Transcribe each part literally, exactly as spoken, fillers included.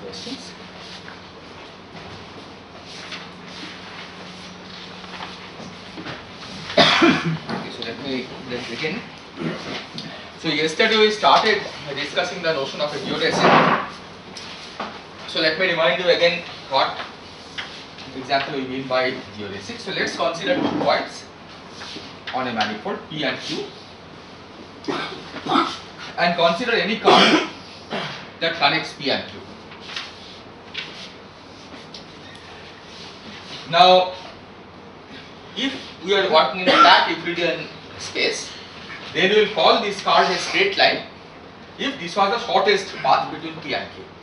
questions. Okay, so let me let's begin. So yesterday we started discussing the notion of a geodesic. So let me remind you again what exactly we mean by geodesic. So let's consider two points on a manifold P and Q, and consider any card that connects P and Q. Now, if we are working in a flat Euclidean space, then we will call this card a straight line if this was the shortest path between P and Q.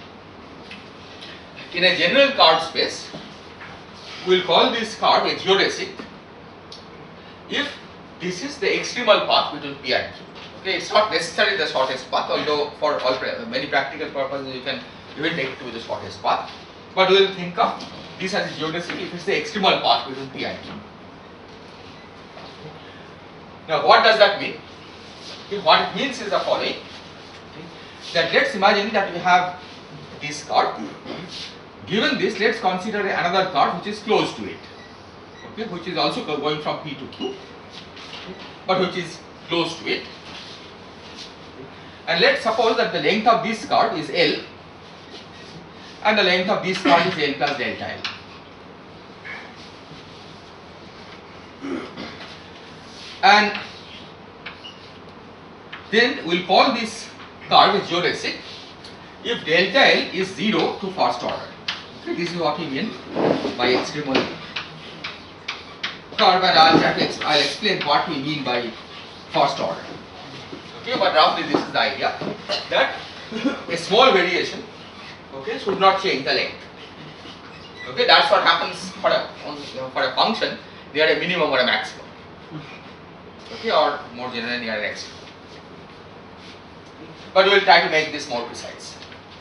In a general card space, we will call this card a geodesic if this is the extremal path between P and Q. Okay, it's not necessarily the shortest path, although for all many practical purposes you can even take it to the shortest path. But we will think of this as a geodesic if it's the extremal path between P and Q. Now, what does that mean? Okay, what it means is the following: okay, that let's imagine that we have this card. Given this, let's consider another card which is close to it, okay, which is also going from P to Q, but which is close to it. And let's suppose that the length of this card is L, and the length of this card is L plus delta L. And then we will call this card a geodesic if delta L is zero to first order. Okay, this is what we mean by extremal curve, and I'll try to ex I'll explain what we mean by first order. Okay, but roughly this is the idea that a small variation, okay, should not change the length. Okay, that's what happens for a for a function near a minimum or a maximum. Okay, or more generally near an extreme. But we will try to make this more precise.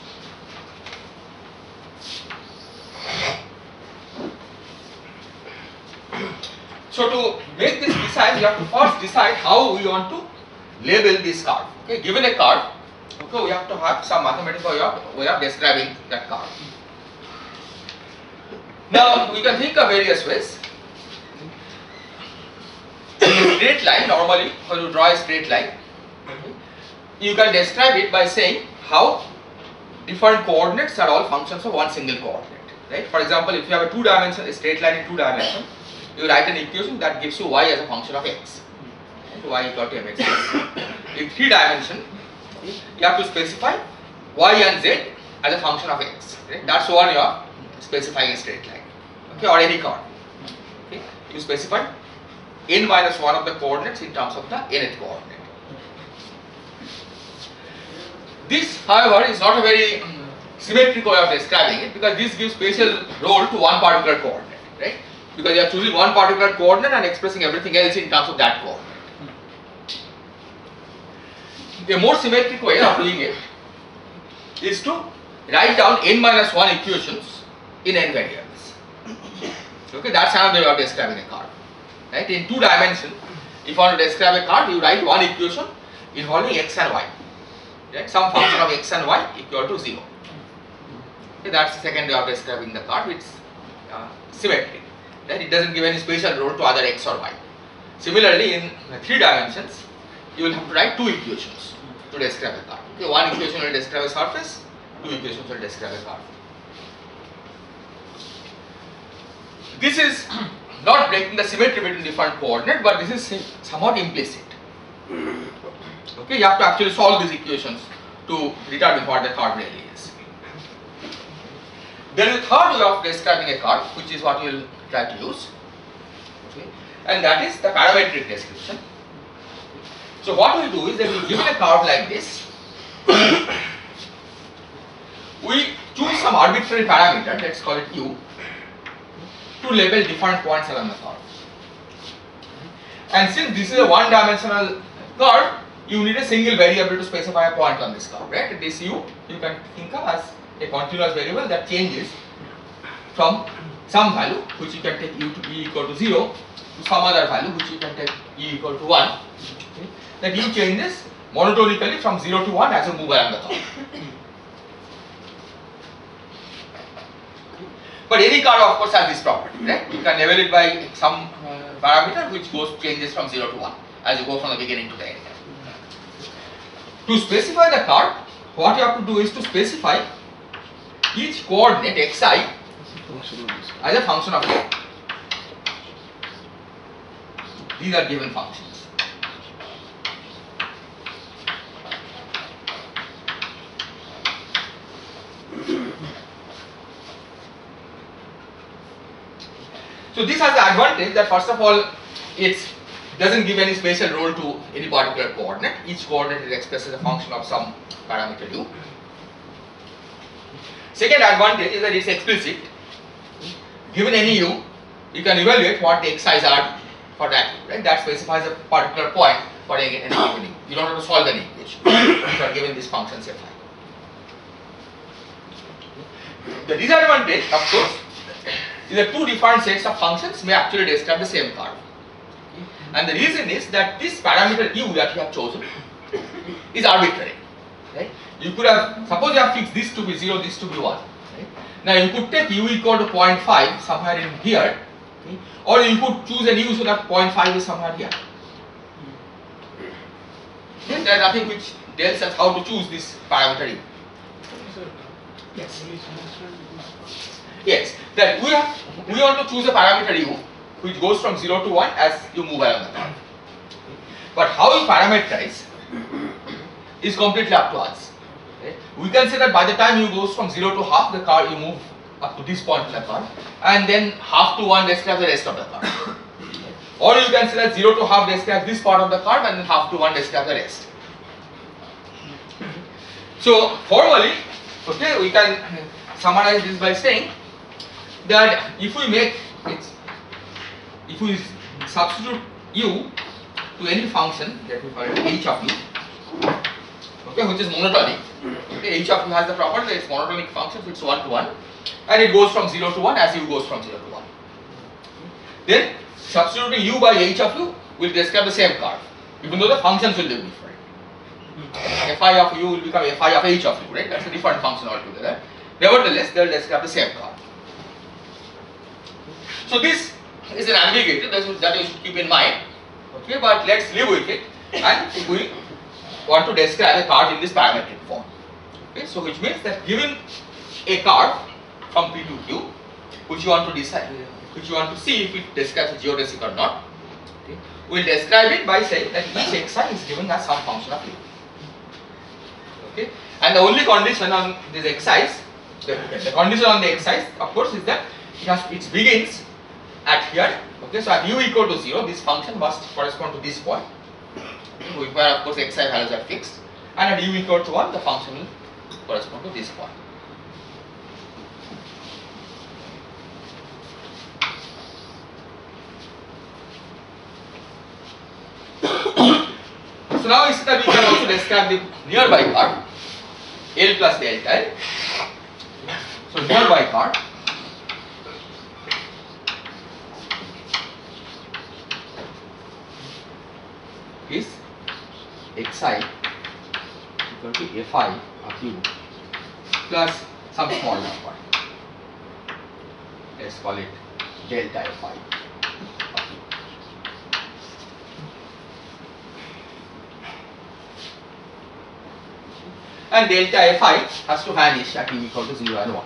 So to make this precise, we have to first decide how we want to label this card. Okay, given a card, okay, we have to have some mathematical way of, way of describing that card. Now we can think of various ways. In a straight line, normally when you draw a straight line, you can describe it by saying how different coordinates are all functions of one single coordinate. Right? For example, if you have a two dimension, a straight line in two dimensions, you write an equation that gives you y as a function of x. Right? Y equal to mx. In three dimension, you have to specify y and z as a function of x. Right? That's one you are specifying a straight line. Okay, or any chord. Okay? You specify n minus one of the coordinates in terms of the nth coordinate. This, however, is not a very symmetric way of describing it, because this gives spatial role to one particular coordinate, right? Because you are choosing one particular coordinate and expressing everything else in terms of that coordinate. A more symmetric way of doing it is to write down n minus one equations in n variables. Okay, that's another way of describing a card. Right? In two dimension, if you want to describe a card, you write one equation involving x and y. Right? Some function of x and y equal to zero. Okay, that's the second way of describing the card. It's uh, symmetric. Right? It doesn't give any spatial role to other x or y. Similarly, in three dimensions, you will have to write two equations to describe a card. Okay, one equation will describe a surface, two equations will describe a card. This is not breaking the symmetry between different coordinates, but this is somewhat implicit. Okay, you have to actually solve these equations to determine what the card really is. There is a third way of describing a card, which is what we will try to use. Okay, and that is the parametric description. So what we do is that we given a curve like this, we choose some arbitrary parameter, let's call it u, to label different points along the curve. And since this is a one dimensional curve, you need a single variable to specify a point on this curve, right? This u you can think of as a continuous variable that changes from some value, which you can take u to be equal to zero, to some other value which you can take e equal to one. Okay? That u changes monotonically from zero to one as you move along the curve. But any curve of course has this property, right? You can level it by some uh, parameter which goes changes from zero to one as you go from the beginning to the end. To specify the curve, what you have to do is to specify each coordinate xi as a function of a. These are given functions. So this has the advantage that first of all it doesn't give any special role to any particular coordinate. Each coordinate is expressed as a function of some parameter u. Second advantage is that it's explicit. Given any u, you can evaluate what the xi's are for that u, right? That specifies a particular point for any given u. You don't have to solve any equation. You are given this function fi. The disadvantage, of course, is that two different sets of functions may actually describe the same curve. And the reason is that this parameter u that you have chosen is arbitrary. Right? You could have, suppose you have fixed this to be zero, this to be one. Right? Now you could take u equal to zero point five somewhere in here, okay? Or you could choose an u so that zero point five is somewhere here. Okay? There is nothing which tells us how to choose this parameter u. Yes. Yes, that we have, we want to choose a parameter u which goes from zero to one as you move along the curve. But how you parameterize is completely up to us. Okay? We can say that by the time you goes from zero to half the curve, you move up to this point in the curve, and then half to one describes the rest of the curve. Okay? Or you can say that zero to half describes this part of the curve, and then half to one describes the rest. So formally, okay, we can summarize this by saying that if we make it, if we substitute u to any function that we call it h of u, okay, which is monotonic. Okay, h of u has the property that it's monotonic function, so it's one to one, and it goes from zero to one as u goes from zero to one. Then substituting u by h of u will describe the same curve, even though the functions will be different. Fi of u will become fi of h of u, right? That's a different function altogether. Nevertheless, they will describe the same curve. So this is an ambiguity that you should keep in mind. Okay, but let's live with it, and we want to describe a curve in this parametric form. Okay, so which means that given a curve from P to Q, which you want to decide, which you want to see if it describes a geodesic or not, okay, we will describe it by saying that each xi is given as some function of u. Okay, and the only condition on these xi's, the, the condition on the xi's, of course, is that it has it begins at here. Okay, so at u equal to zero, this function must correspond to this point, okay, where of course xi values are fixed, and at u equal to one, the function will correspond to this point. So now we see that we can also describe the nearby curve, L plus delta L. So nearby curve is xi equal to fi of u plus some small number. Let's call it delta fi of u. And delta fi has to vanish at u equal to zero and one.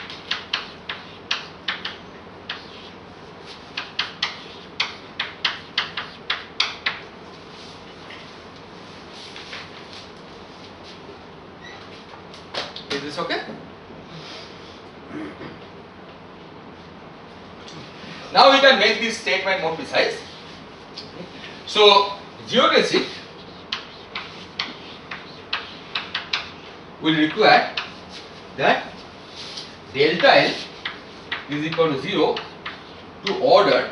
Is this okay? Now we can make this statement more precise. So geodesic will require that delta L is equal to zero to order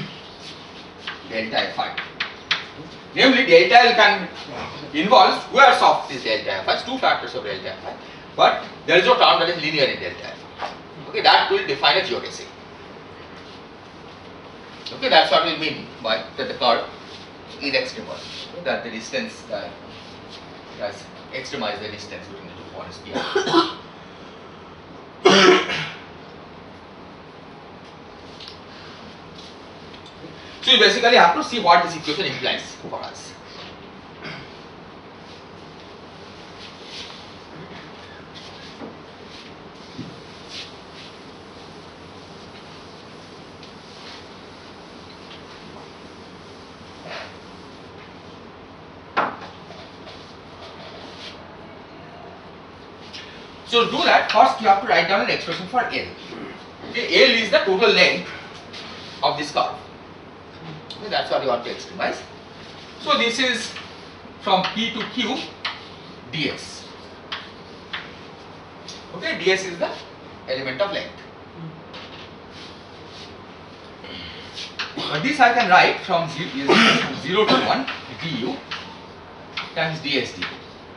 delta Fi. Namely, delta L can involve squares of this delta Fi, two factors of delta Fi, but there is no term that is linear in delta Fi. Okay, that will define a geodesic. Okay, that's what we mean by that the curve is extremal. Okay, that the distance uh, has extremized the distance between the two points here. So you basically have to see what this equation implies for us. So to do that, first you have to write down an expression for L. Okay, L is the total length of this curve. Okay, that's what you want to express. So this is from P to Q ds. Okay, ds is the element of length. But this I can write from zero to one du times ds du.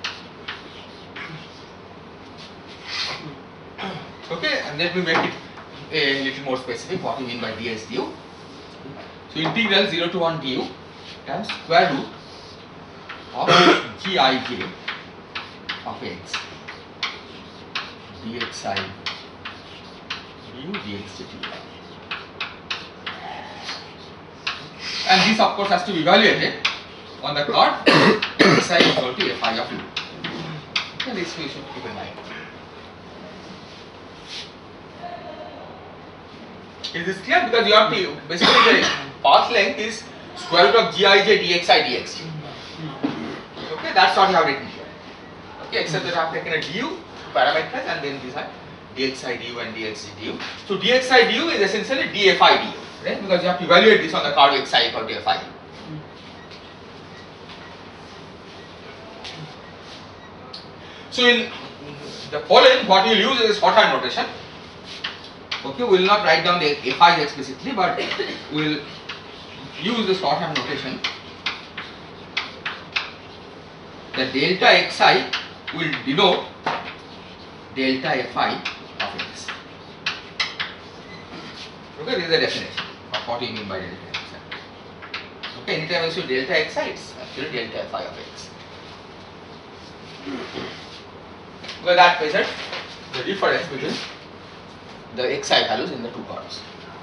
Okay, and let me make it a little more specific what we mean by ds du. So integral zero to one du times square root of gij of x dxi du dxj du. And this of course has to be evaluated on the curve xi is equal to fi of u. And this we should keep in mind. Is this clear? Because you have to basically the path length is square root of gij dxi dxj. Okay, that's what you have written here. Okay, except that I have taken a du parameters and then these are dxi du and dxj du. So dxi du is essentially dfi du, right? Because you have to evaluate this on the curve xi equal to fi. So in the following, what you will use is shorthand notation. Okay, we will not write down the fi's explicitly, but we will use the shorthand notation. The delta xi will denote delta fi of x. Okay, this is the definition of what we mean by delta xi. Okay, anytime you see delta xi, it's actually delta fi of x. Well, that measures the difference between the xi values in the two curves.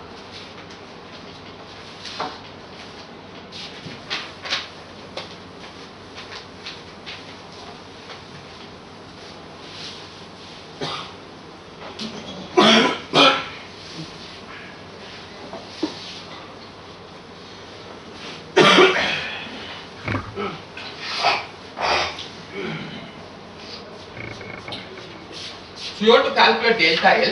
So you want to calculate delta L.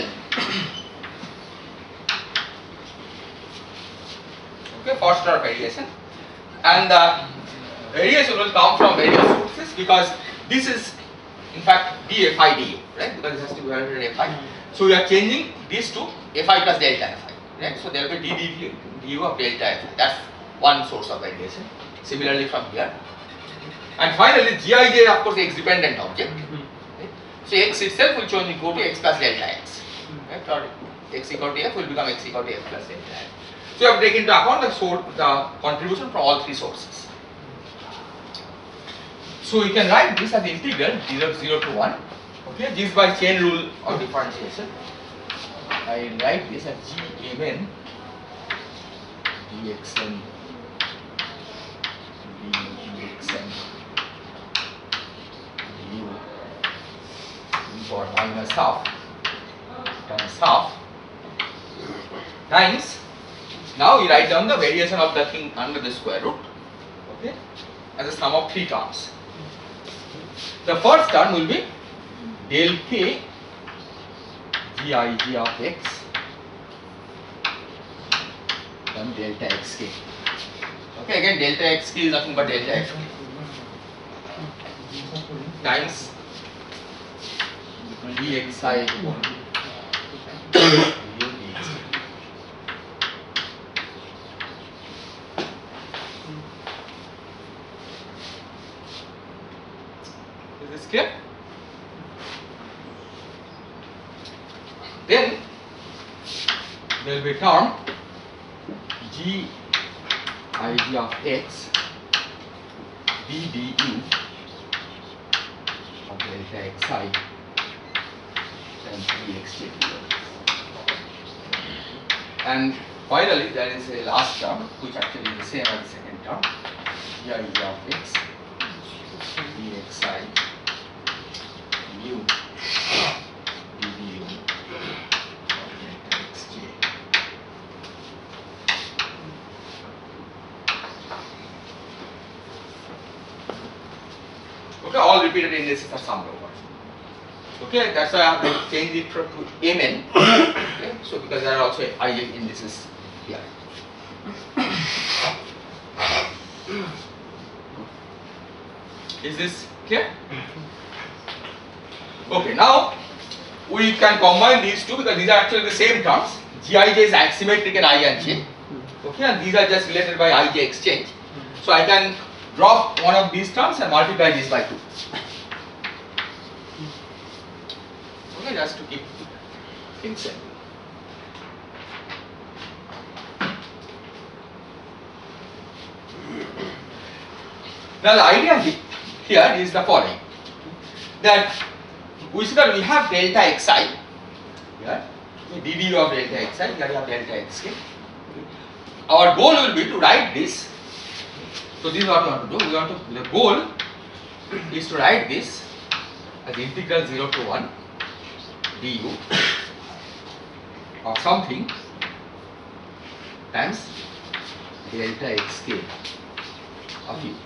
Okay, first order variation, and the variation will come from various sources because this is in fact dfi du, right? Because it has to be evaluated fi. So we are changing this to fi plus delta fi, right? So there will be d du of delta fi. That's one source of variation. Similarly from here, and finally gij of course x dependent object. Right? So x itself will only go to x plus delta x, right? Or x equal to f will become x equal to f plus delta f. So you have to take into account the source, the contribution from all three sources. So you can write this as integral zero to one. Okay, this by chain rule of differentiation. I write this as g mn dxn dxn du for minus half times half times. Now we write down the variation of the thing under the square root, okay, as a sum of three terms. The first term will be del k gij of x then delta xk. Okay, again delta xk is nothing but delta xk times dxi clear? Then there will be a term gij of x d du of delta xi times dxj, and finally there is a last term which actually is the same as the second term, gi of x dxi mu ddu of delta xj. Okay, all repeated indices are summed over. Okay, that's why I have to change it to mn. Okay, so because there are also I indices here. Is this clear? Okay, now we can combine these two because these are actually the same terms. Gij is asymmetric in I and j. Okay, and these are just related by I J exchange. So I can drop one of these terms and multiply this by two. Okay, just to keep things simple. Now the idea here is the following, that we see that we have delta xi here, ddu of delta xi, here we have delta xk. Our goal will be to write this. So this is what we want to do. We want to, the goal is to write this as integral zero to one du of something times delta xk of u.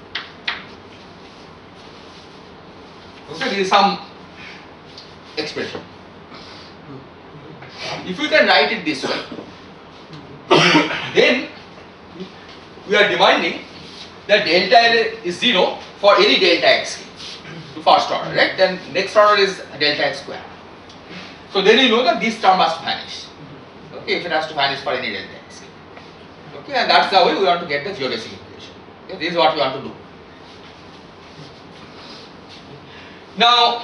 Okay, this is some expression. If we can write it this way, then we are demanding that delta L is zero for any delta x to first order, right? Then next order is delta x square. So then you know that this term must vanish. Okay, if it has to vanish for any delta x. Okay, and that's the way we want to get the geodesic equation. Okay, this is what we want to do. Now,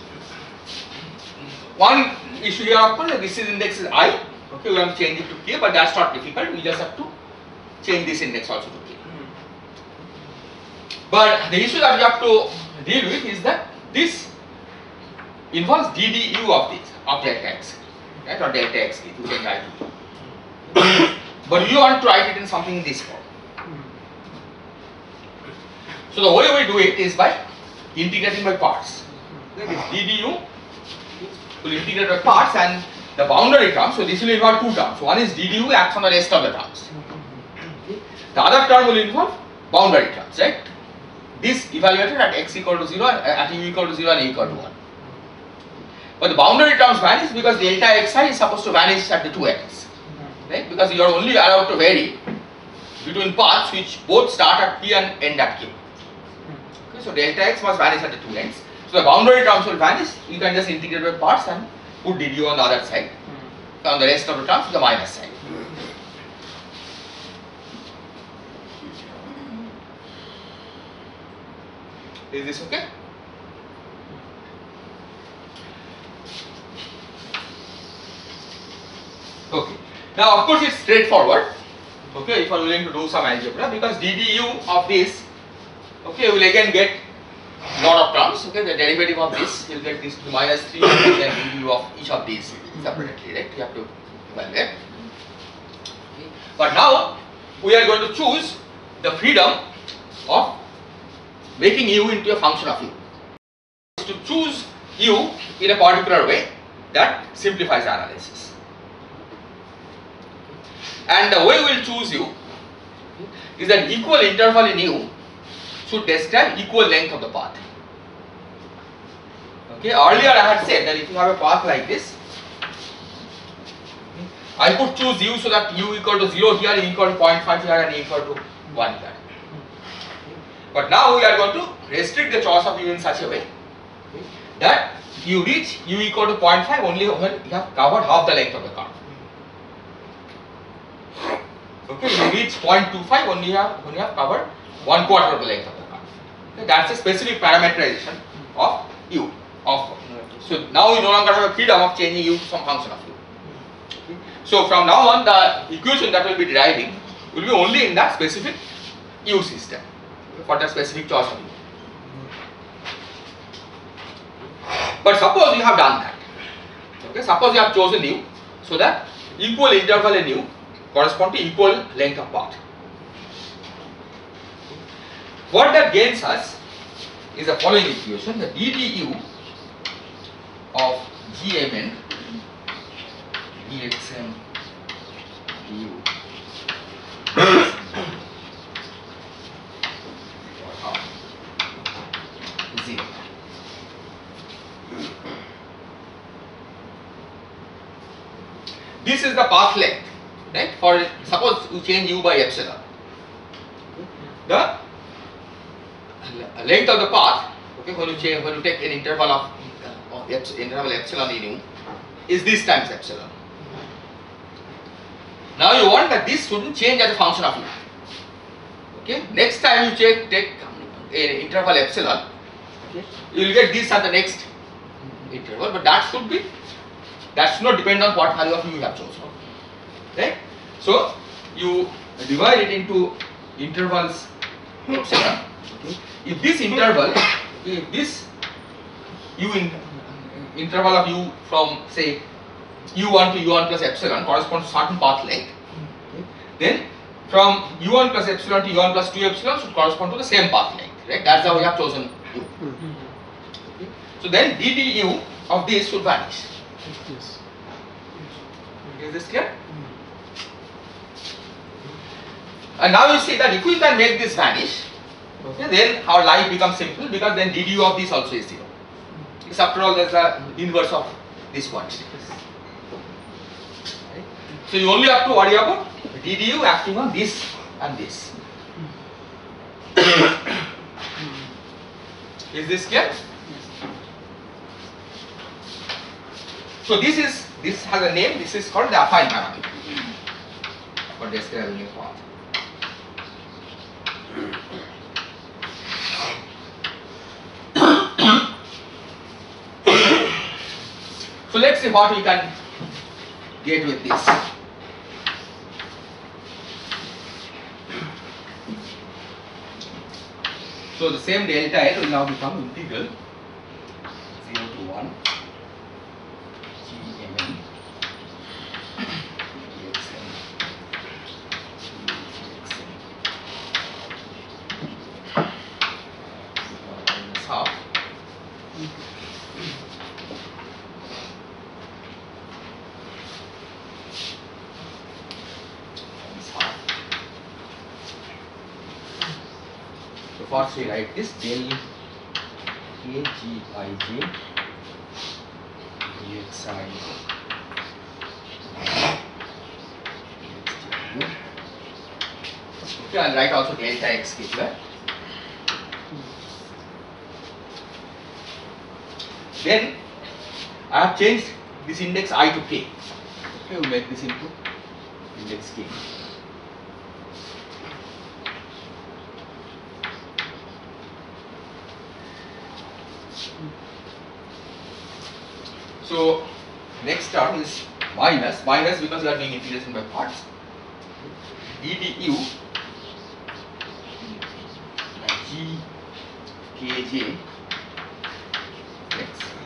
one issue here, of course, this is index is I. Okay, we want to change it to k, but that's not difficult. We just have to change this index also to k. But the issue that we have to deal with is that this involves ddu of this, of delta x, right, or delta x, if you change I to. But you want to write it in something in this form. So the way we do it is by integrating by parts. Okay, this ddu will integrate by parts and the boundary term, so this will involve two terms. One is ddu acts on the rest of the terms. The other term will involve boundary terms, right? This evaluated at x equal to zero, at u equal to zero and a equal to one. But the boundary terms vanish because delta xi is supposed to vanish at the two ends, right? Because you are only allowed to vary between paths which both start at p and end at q. Okay, so delta x must vanish at the two ends. So the boundary terms will vanish. You can just integrate by parts and put ddu on the other side, on the rest of the terms to the minus side. Is this okay? Okay. Now, of course, it's straightforward. Okay, if you are willing to do some algebra, because ddu of this, okay, you will again get lot of terms. Okay, the derivative of this, you will get this to minus three and then ddu of each of these separately, right? You have to evaluate. Okay. But now we are going to choose the freedom of making u into a function of u. To choose u in a particular way that simplifies the analysis. And the way we will choose u is that equal interval in u should describe equal length of the path. Okay, earlier I had said that if you have a path like this, I could choose u so that u equal to zero here, e equal to zero point five here and e equal to one here. But now we are going to restrict the choice of u in such a way that you reach u equal to zero point five only when you have covered half the length of the curve. Okay, you reach zero point two five only you have, when you have covered one quarter of the length of the curve. Okay, that's a specific parameterization of u. Of so now you no longer have a freedom of changing u to some function of u. Okay. So from now on, the equation that will be deriving will be only in that specific u system, okay, for that specific choice of u. But suppose you have done that. Okay, suppose you have chosen u so that equal interval in u correspond to equal length of path. What that gains us is the following equation: the d du of gmn dxm du zero. This is the path length, right? For suppose you change u by epsilon, the length of the path, okay, when you change, when you take an interval of uh, interval epsilon in u, is this times epsilon. Now you want that this shouldn't change as a function of u. Okay, next time you take take an interval epsilon, okay, you will get this at the next interval, but that should be that should not depend on what value of u you have chosen. Right? So you divide it into intervals epsilon. Okay. If this interval, if this u in, interval of u from say u one to u one plus epsilon corresponds to certain path length, okay, then from u one plus epsilon to u one plus two epsilon should correspond to the same path length. Right? That's how we have chosen u. Okay. So then d du of this should vanish. Yes. Is this clear? And now you see that if we can make this vanish, okay, then our life becomes simple, because then d du of this also is zero. Because after all, there is the inverse of this quantity. Right? So you only have to worry about d du acting on this and this. Is this clear? So this is this has a name. This is called the affine parameter for describing a path. So let's see what we can get with this. So the same delta L will now become integral zero to one gmn dxm minus half first we write this del kgij dxi dxdu. Okay, I'll write also delta x here. Then I have changed this index I to k. Okay, we make this into index k. So next term is minus, minus because we are doing integration by parts. d du g kj x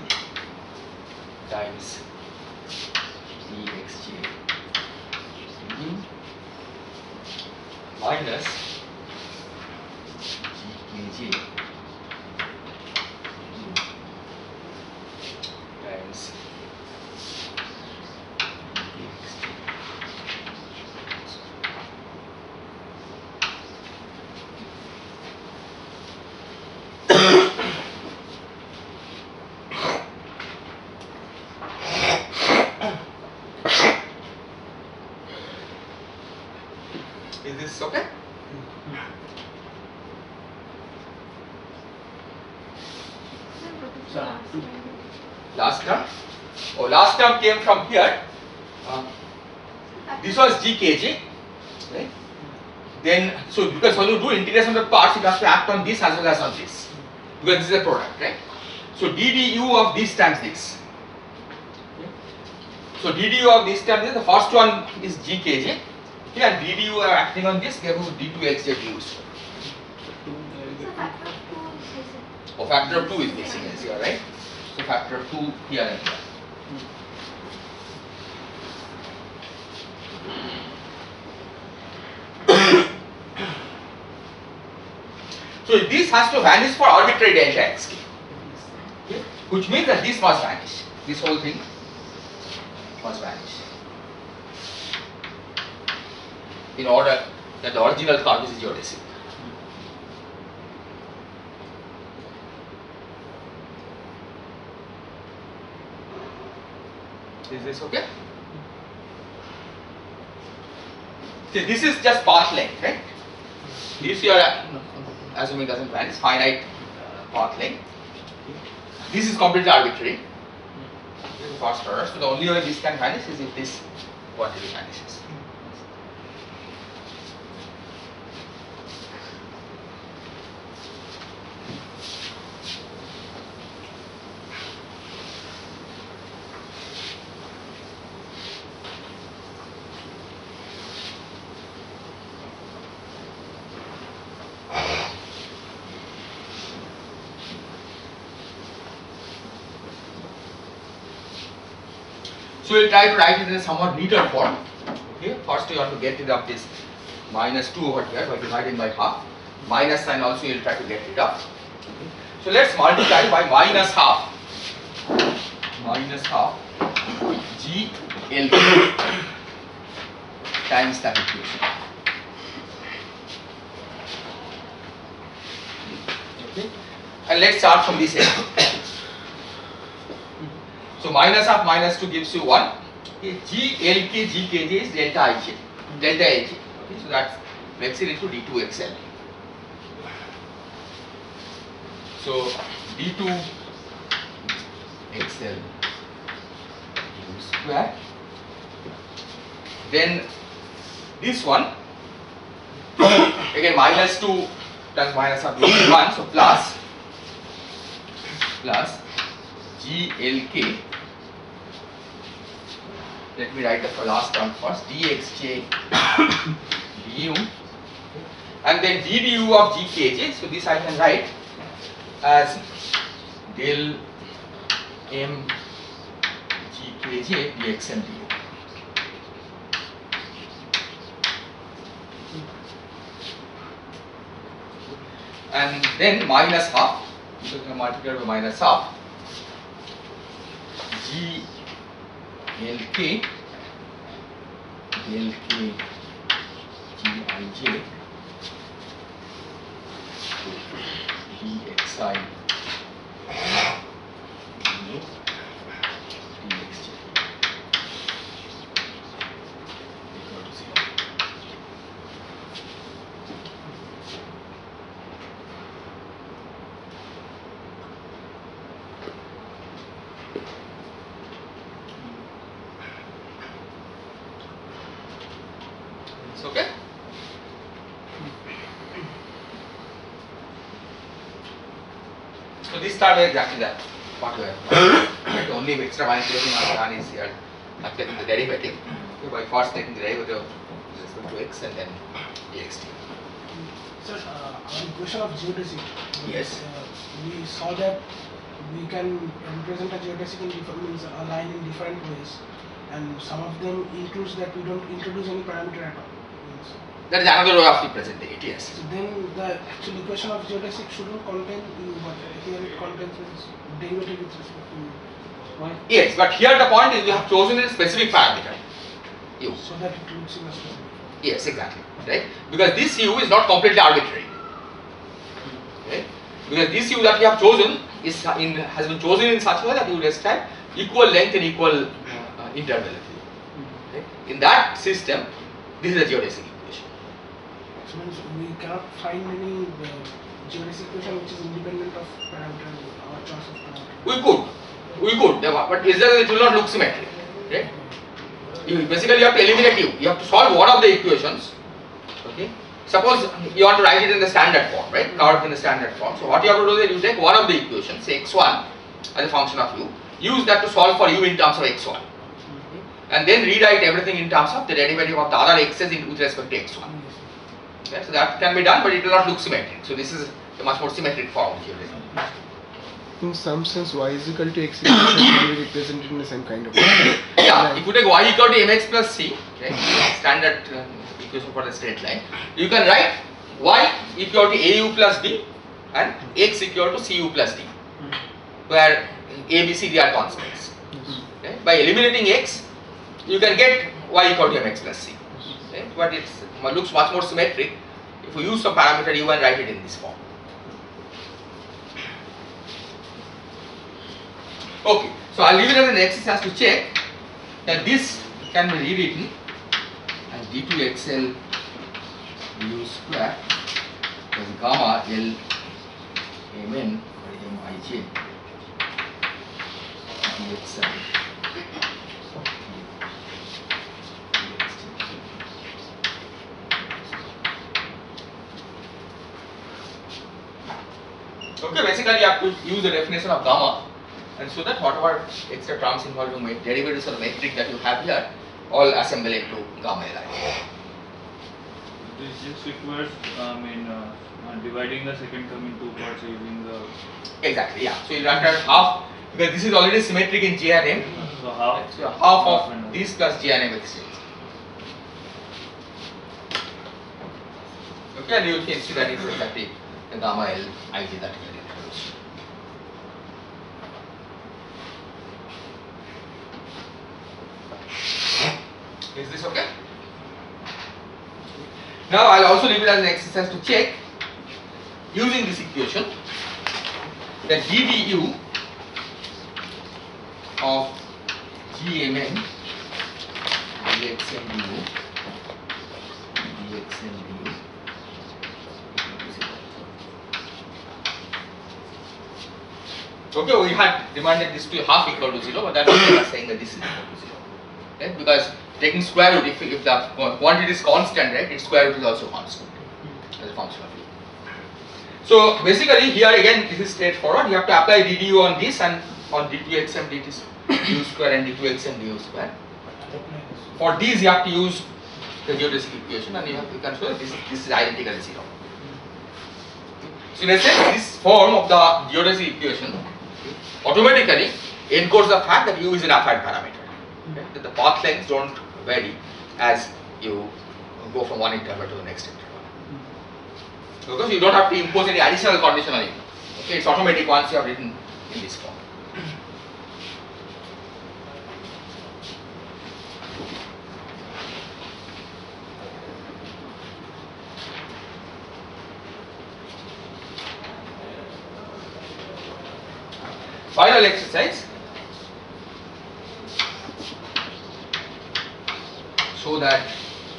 times dxj du minus g kj times Is this okay? Last term? Oh, last term came from here. Uh, this was g kg, right? Then, so because when you do integration of the parts, you have to act on this as well as on this, because this is a product, right? So d du of this times this. Okay. So d du of this times this, the first one is g kg, okay, and d du are acting on this, give d two x j du. Oh, factor of two is missing here, right? So factor of two here and here. So this has to vanish for arbitrary delta xk, okay? Which means that this must vanish. This whole thing must vanish in order that the original curve is geodesic. Is this okay? See, this is just path length, right? This you are assuming doesn't vanish, finite uh, path length. This is completely arbitrary. This is first order, so the only way this can vanish is if this quantity vanishes. So we will try to write it in a somewhat neater form. Okay, first you have to get rid of this minus two over here by dividing by half. Minus sign also you will try to get rid of. Okay. So let's multiply by minus half. Minus half G L times that equation. Okay. And let's start from this end. So minus of minus two gives you one. Okay. G L K G K J is delta I J, delta I J. Okay. So that makes it into D two X L. So D two X L square. Then this one again minus two plus minus of one, so plus plus G L K. Let me write the last term first, dxj du, and then d du of gkj. So this I can write as del m gkj dxm du. And then minus half, so you multiply by minus half g L K L K G I J D X I D X J equal to zero. Okay. So this time exactly that what we have. The only extra manipulation I have done is here I have taken the derivative. Okay, by first taking the derivative with respect to x and then dxt. Sir, uh, on question of geodesic, Yes. uh, we saw that we can represent a geodesic in different means a line in different ways, and some of them includes that we don't introduce any parameter at all. Means, That is another way of representing it, yes. so then the actual equation of geodesic shouldn't contain in what here it contains is derivative with respect to y. Yes, but here the point is we have chosen a specific parameter, u. So that it looks in a specific. Yes, exactly, right? Because this u is not completely arbitrary, right? Because this u that we have chosen is in has been chosen in such a way that you describe equal length and equal uh, interval. Okay? In that system, this is a geodesic equation. So means we cannot find any uh, geodesic equation which is independent of parameter or choice of parameter. We could, we could, but is that it will not look symmetric, right? You basically you have to eliminate u. You have to solve one of the equations. Okay. Suppose you want to write it in the standard form, right? Carved in the standard form. So what you have to do is you take one of the equations, say x one as a function of u, use that to solve for u in terms of x one, okay, and then rewrite everything in terms of the derivative of the other x's in, with respect to x one. Okay. So that can be done, but it will not look symmetric. So this is a much more symmetric form of geodesy. In some sense, y is equal to x equation can be represented in the same kind of way. Yeah, if you take y equal to mx plus c, okay, standard uh, equation for the straight line, you can write y equal to au plus d and x equal to cu plus d, where a, b, c, d are constants. Okay? By eliminating x, you can get y equal to mx plus c. Okay? But it looks much more symmetric if you use some parameter u and write it in this form. Okay, so I'll leave it as an exercise to check that this can be rewritten as d two x l du square plus gamma L mn or mij dxl. Okay, basically you have to use the definition of gamma, and so that whatever extra terms involved in derivatives or metric that you have here all assemble into gamma Li. This just requires, I mean, uh, uh, dividing the second term in two parts using the. Exactly, yeah. So you'll have half, because this is already symmetric in J and M. So half. So half of this plus J and M exchange. Okay, and you can see that it is exactly the gamma L Ij that we are introduced. Is this okay? Now I'll also leave it as an exercise to check using this equation that d du of gmn dxn du dxn du. Okay, we had demanded this to half equal to zero, but that's why we are saying that this is equal to zero. Okay? Because taking square root, if, if the quantity is constant, right, its square root is also constant as a function of u. So basically here again this is straightforward. You have to apply d du on this and on d two x m dt du square and d two x m du square. For these you have to use the geodesic equation, and you have to consider this, this is identical to zero. So in a sense, this form of the geodesic equation automatically encodes the fact that u is an affine parameter. Okay? That the path lengths don't vary as you go from one interval to the next interval. Because you don't have to impose any additional condition on it. Okay, it's automatic once you have written in this form. Final exercise. So that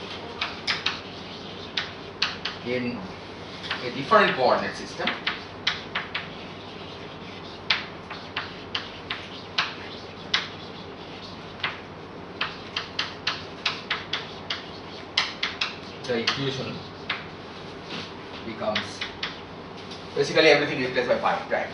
in a different coordinate system, the equation becomes basically everything replaced by pi prime.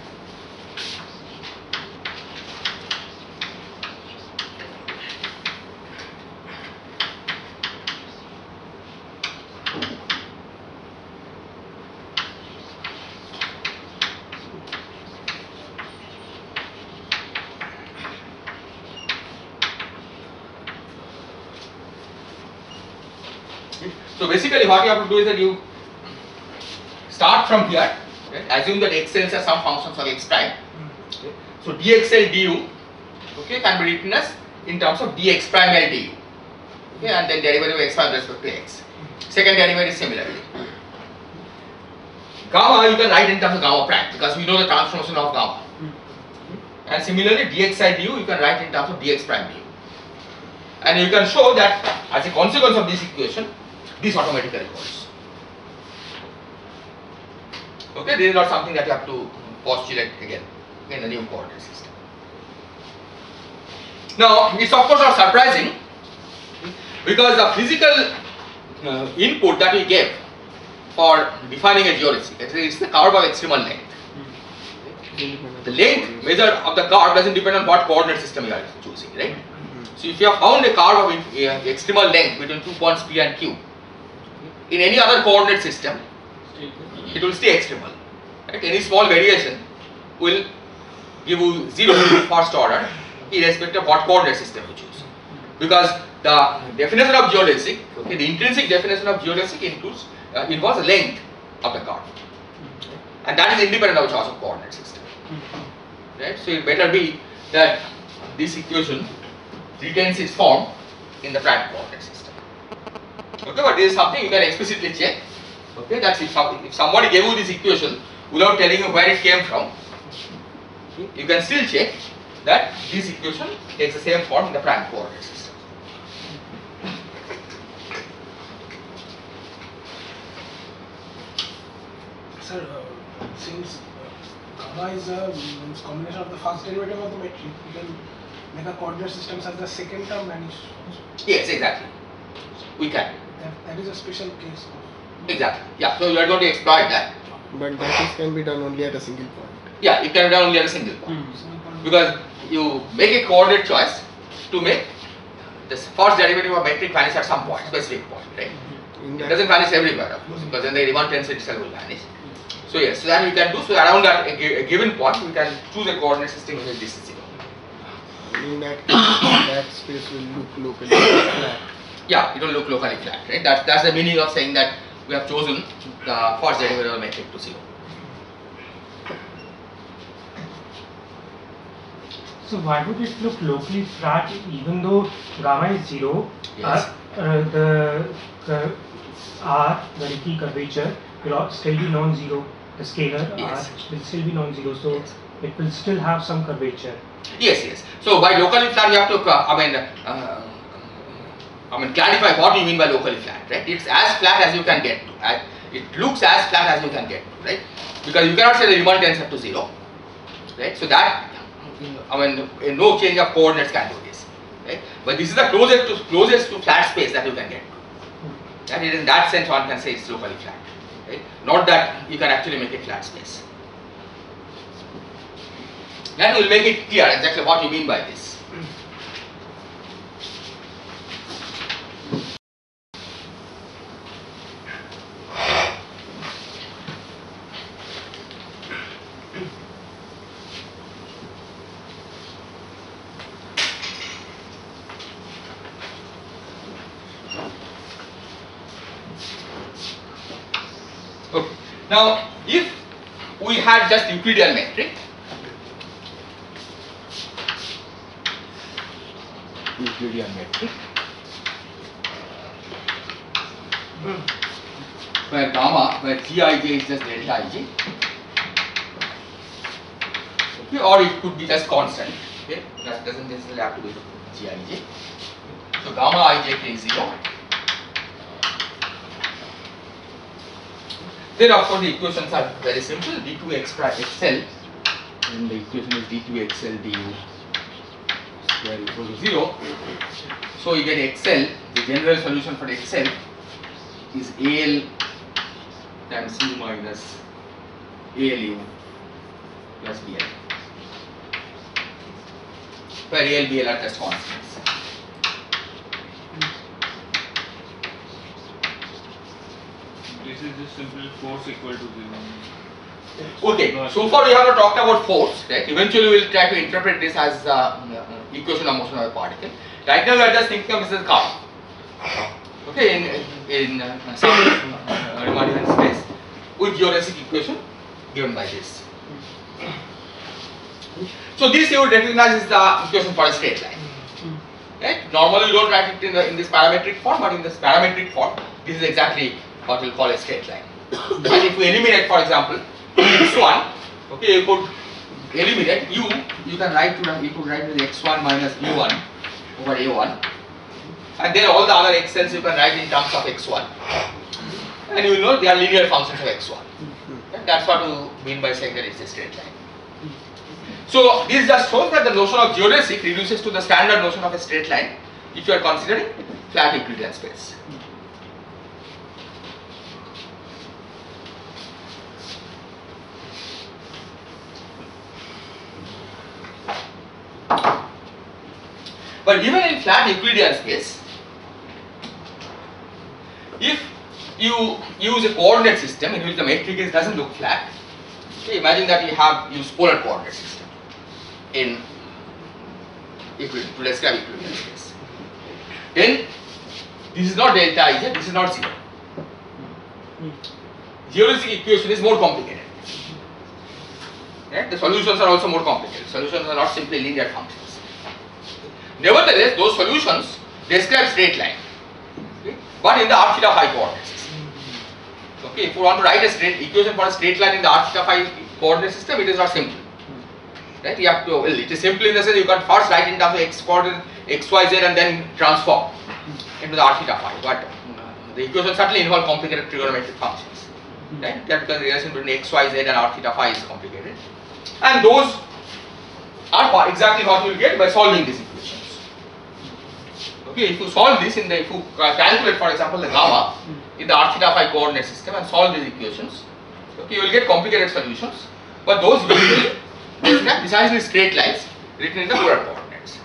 So basically what you have to do is that you start from here, okay? Assume that xl's are some functions of x prime. Okay? So dxl du, okay, can be written as in terms of dx prime l du, okay, and then derivative of x prime with respect to x. Second derivative similarly. Gamma you can write in terms of gamma prime because we know the transformation of gamma. And similarly dxi du you can write in terms of dx prime du. And you can show that as a consequence of this equation, this automatically holds. Okay, this is not something that you have to postulate again in the new coordinate system. Now, it's of course not surprising because the physical uh, input that we gave for defining a geodesy, it's the curve of extremal length. The length measure of the curve doesn't depend on what coordinate system you are choosing, right? So if you have found a curve of uh, extremal length between two points P and Q, in any other coordinate system, it will stay extremal. Right? Any small variation will give you zero first order, irrespective of what coordinate system you choose. Because the definition of geodesic, okay, the intrinsic definition of geodesic includes uh, involves the length of the curve. and that is independent of choice of coordinate system. Right? So it better be that this equation retains its form in the flat coordinate system. Okay, but this is something you can explicitly check. Okay, that's if, some, if somebody gave you this equation without telling you where it came from, you can still check that this equation takes the same form in the prime coordinate system. Sir, uh, since uh, gamma is a means combination of the first derivative of the metric, you can make a coordinate system as the second term vanish. Yes, exactly. We can. That, that is a special case of. Exactly. Yeah. So you are going to exploit that. But that is, can be done only at a single point. Yeah, it can be done only at a single point. Mm. Because you make a coordinate choice to make the first derivative of metric vanish at some point, specific point, right? In It that, doesn't vanish everywhere, of course, because then the Riemann tensor itself will vanish. So yes, so that we can do. So around that a, gi- a given point, we can choose a coordinate system in which this is zero. in that case, that space will look locally flat. Yeah, it will look locally flat, right? That's that's the meaning of saying that we have chosen the first derivative of metric to zero. So why would it look locally flat even though gamma is zero? Yes. Uh, uh, the uh, R, the Ricci curvature, will al- still be non-zero. The scalar Yes. R will still be non-zero. So Yes. it will still have some curvature. Yes, yes. So by locally flat, we have to, uh, I mean, uh, I mean, clarify what you mean by locally flat, right? It's as flat as you can get to. As, it looks as flat as you can get to, right? Because you cannot say the Riemann tensor to zero, right? So that, I mean, no change of coordinates can do this, right? But this is the closest to closest to flat space that you can get to. And in that sense, one can say it's locally flat, right? Not that you can actually make it flat space. That will make it clear exactly what you mean by this. Okay. Now, if we had just Euclidean metric, Euclidean metric, where gamma, where Gij is just delta Ij, okay, or it could be just constant. Okay, that doesn't necessarily have to be Gij. So gamma Ij is zero. Then of course the equations are very simple. d two x prime xl, and the equation is d two x l du square equal to zero. So you get xl, the general solution for xl is al times u minus alu plus bl, where al, bl are just constants. This is just simply force equal to zero. Okay, so far we have not talked about force, right? Eventually we will try to interpret this as uh, equation of motion of a particle. Right now we are just thinking of this as curve. Okay, in in uh, some uh, Riemannian space with geodesic equation given by this. So this you would recognize is the equation for a straight line. Right? Normally you don't write it in, the, in this parametric form, but in this parametric form, this is exactly what we'll call a straight line. And if we eliminate, for example, x one, okay, you could eliminate u, you can write to you could write to the x one minus u one over a one, and then all the other x's you can write in terms of x one, and you will know they are linear functions of x one. And that's what you mean by saying that it's a straight line. So this just shows that the notion of geodesic reduces to the standard notion of a straight line if you are considering flat Euclidean space. But even in flat Euclidean space, if you use a coordinate system in which the metric is doesn't look flat, okay, imagine that you have used polar coordinate system in Euclidean to describe Euclidean space. Then this is not delta Ij, this is not zero. Geodesic equation is more complicated. Right? The solutions are also more complicated. Solutions are not simply linear functions. Nevertheless, those solutions describe straight line, okay? But in the r theta phi coordinate system. Okay, if you want to write a straight equation for a straight line in the r theta phi coordinate system, it is not simple. Right? You have to, well, it is simple in the sense you can first write in terms of x coordinate, x, y, z, and then transform into the r theta phi. But the equations certainly involve complicated trigonometric functions. Right? That because the relation between x, y, z, and r theta phi is complicated. And those are exactly what you will get by solving these equations. Okay, if you solve this in the, if you calculate for example the gamma in the r theta phi coordinate system and solve these equations, okay, you will get complicated solutions, but those usually describe precisely straight lines written in the polar coordinates.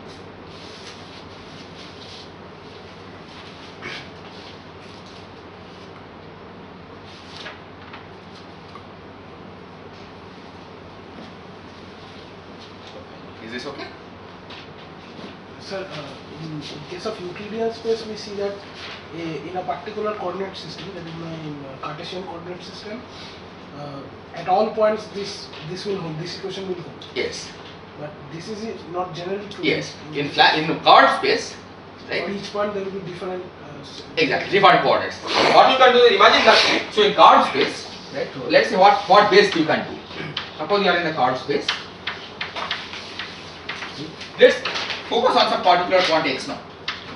Is this okay? Sir, uh, in case of Euclidean space, we see that a, in a particular coordinate system, that is my uh, Cartesian coordinate system, uh, at all points this this will hold, this equation will hold. Yes. But this is not generally true. Yes. In flat in curved space, right? For each point there will be different. Uh, Exactly, different coordinates. What you can do is imagine that. So in curved space, right? So let's say what what base you can do. Suppose you are in the curved space. Let's focus on some particular point x naught.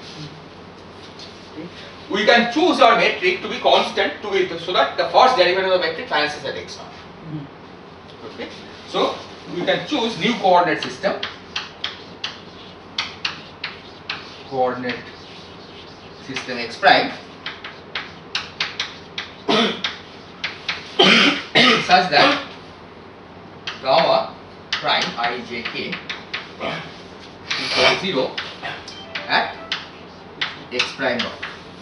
Okay. We can choose our metric to be constant to be so that the first derivative of the metric vanishes at x naught. Okay. So we can choose new coordinate system. Coordinate system x prime such that gamma prime I j k equals zero at x prime naught.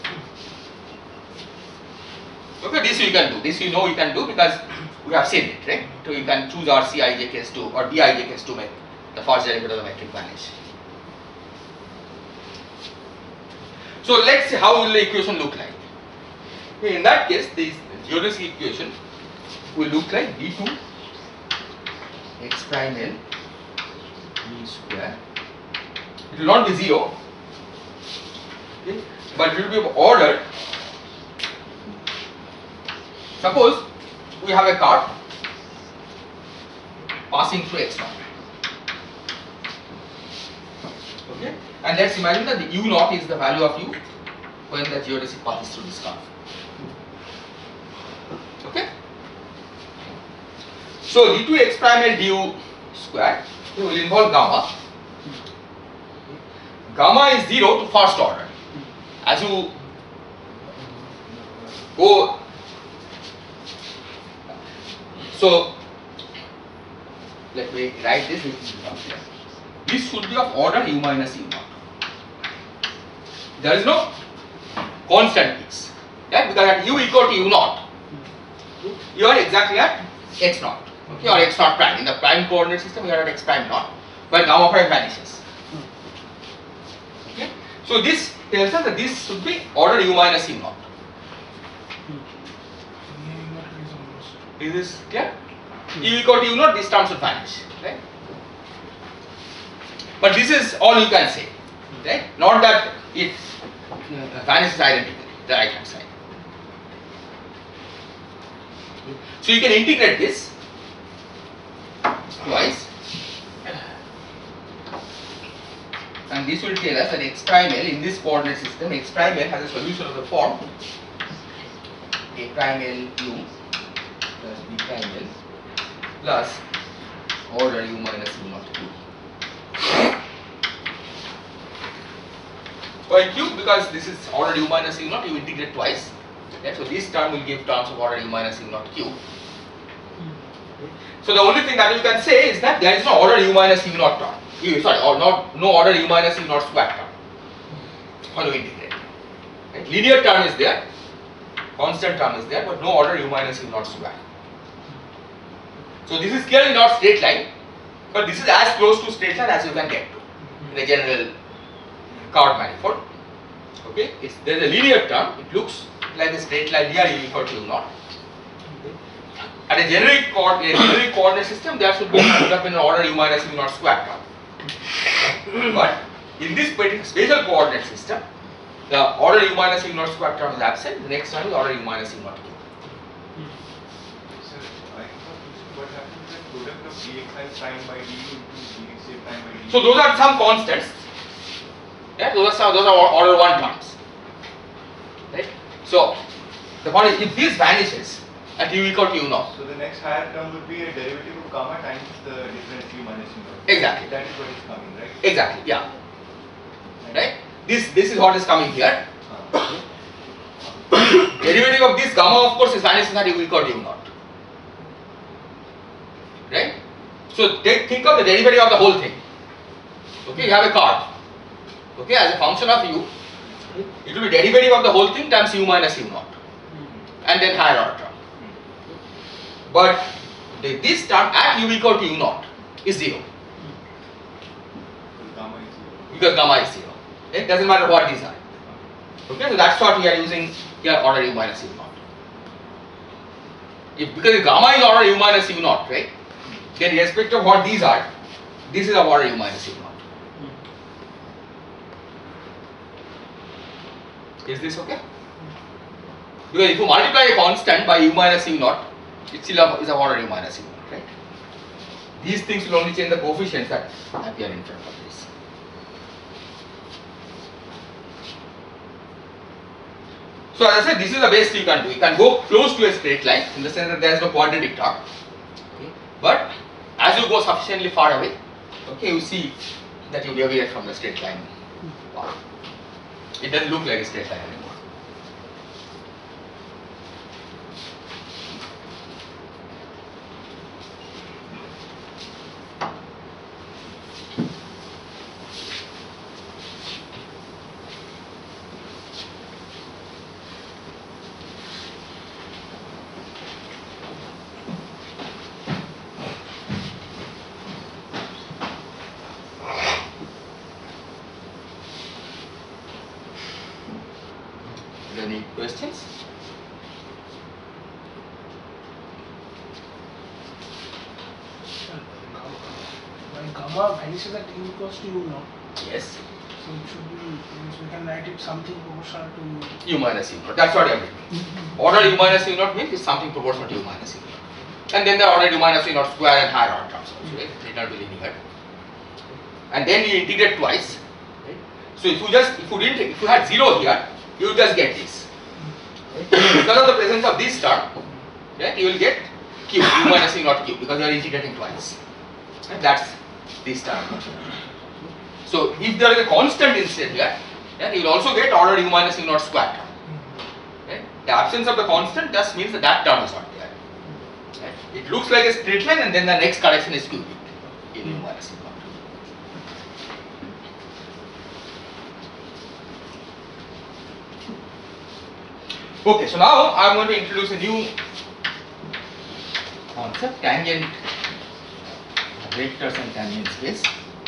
Okay, this you can do. This you know you can do because we have seen it, right? So you can choose R C I j k s to or B I j k s to make the first derivative of the metric vanish. So let's see how will the equation look like. Okay, in that case, this geodesic equation will look like d two x prime l d square. It will not be zero, okay, but it will be of order. Suppose we have a card passing through x naught. Okay, and let's imagine that the u naught is the value of u when the geodesic passes through this curve. Okay, so d two x prime l du square will involve gamma. Gamma is zero to first order. As you go, so let me write this. This should be of order u minus u naught. There is no constant peaks, right? Because at u equal to u naught, you are exactly at x naught, okay, or x naught prime. In the prime coordinate system, you are at x prime naught, but gamma prime vanishes. Okay, so this tells us that this should be order u minus u naught. Is this clear? U equal to u naught, this term should vanish, right? But this is all you can say, right? Not that it vanishes identically, the right hand side. So you can integrate this twice, and this will tell us that x prime l in this coordinate system, x prime l has a solution of the form a prime l u plus b prime l plus order u minus u naught q. Why q? Because this is order u minus u naught, you integrate twice. Okay, so this term will give terms of order u minus u naught q. So the only thing that you can say is that there is no order u minus u naught term. U, sorry, or not no order u minus u naught square term. How do you integrate? Right? Linear term is there, constant term is there, but no order u minus u naught square. So this is clearly not straight line, but this is as close to straight line as you can get to in a general curved manifold. Okay, it's there is a linear term. It looks like a straight line near u equal to u naught. Okay. at a generic, co a generic coordinate system, there should be should have been an order u minus u naught square term. But in this particular spatial coordinate system, the order u minus u naught square term is absent. The next term is order u minus u naught cube. Sir, I have what happens is product of dxi prime by du into dxj prime by du. So those are some constants. Yeah, those are some, those are order one terms. Right. So the point is, if this vanishes at u equal to u naught. So the next higher term would be a derivative of gamma times the difference u minus u naught. Exactly. That is what is coming, right? Exactly. Yeah. Right. This this is what is coming here. Uh, Derivative of this gamma, of course, is vanishes at u equal to u naught. Right. So take, think of the derivative of the whole thing. Okay, you have a curve. Okay, as a function of u, it will be derivative of the whole thing times u minus u naught, and then higher order term. But the, this term at u equal to u naught is zero because gamma is zero. because gamma is zero. It doesn't matter what these are. Okay, so that's what we are using here, order u minus u naught. If because if gamma is order u minus u naught, right? Then irrespective of what these are, this is of order u minus u naught. Is this okay? Because if you multiply a constant by u minus u naught, it still is of order u minus u naught, right? These things will only change the coefficients that appear in front of this. So as I said, this is the best you can do. You can go close to a straight line in the sense that there is no quadratic term. Okay. But as you go sufficiently far away, okay, you see that you deviate from the straight line path. It doesn't look like a straight line anymore. Any questions? When gamma vanishes at u equals to u naught, Yes. so it should be, means we can write it something proportional to U minus u naught. That's what I mean. Order u minus u naught means it's something proportional to u minus u naught. And then the order u minus u naught square and higher order terms also, right? They not be linear. And then you integrate twice. Right? So if you just if you didn't if you had zero here, you will just get this. Because of the presence of this term, right, you will get q, u minus u naught q, because you are integrating twice. Right? That's this term. So if there is a constant instead here, then you will also get order u minus u naught square term. Right? The absence of the constant just means that that term is not there. Right? It looks like a straight line, and then the next correction is cubic in u minus u naught. Okay, so now I am going to introduce a new concept, tangent vectors and tangent space.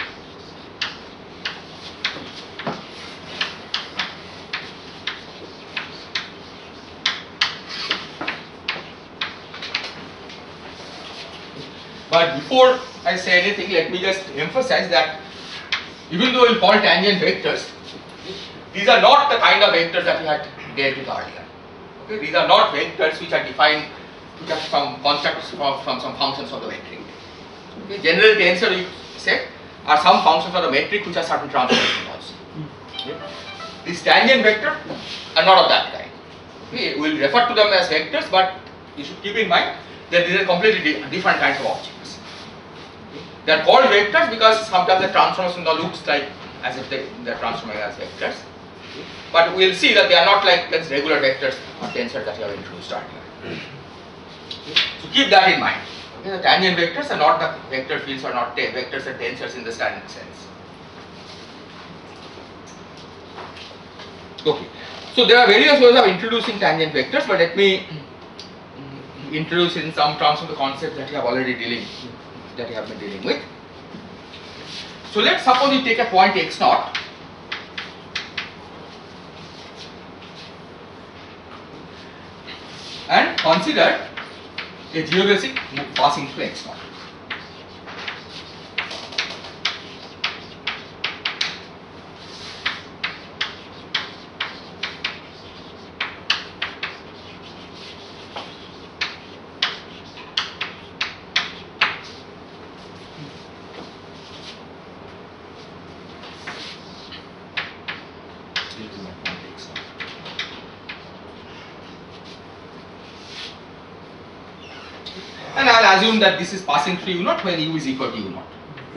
But before I say anything, let me just emphasize that even though we call tangent vectors, these are not the kind of vectors that we had dealt with earlier. Okay, these are not vectors which are defined, which are some constructs from, from some functions of the metric. Okay, general tensor, you said, are some functions of the metric which are certain transformations also. Okay. These tangent vectors are not of that kind. Okay, we will refer to them as vectors, but you should keep in mind that these are completely di different kinds of objects. Okay. They are called vectors because sometimes the transformation looks like as if they, they are transforming as vectors. Okay. But we will see that they are not like let's regular vectors or tensors that you have introduced earlier. Okay. So keep that in mind. Okay. The tangent vectors are not the vector fields, are not vectors and tensors in the standard sense. Okay. So there are various ways of introducing tangent vectors, but let me introduce in some terms of the concept that you have already dealing that you have been dealing with. So let's suppose you take a point x naught and consider a geodesic passing through x naught. And I'll assume that this is passing through u naught when u is equal to u naught.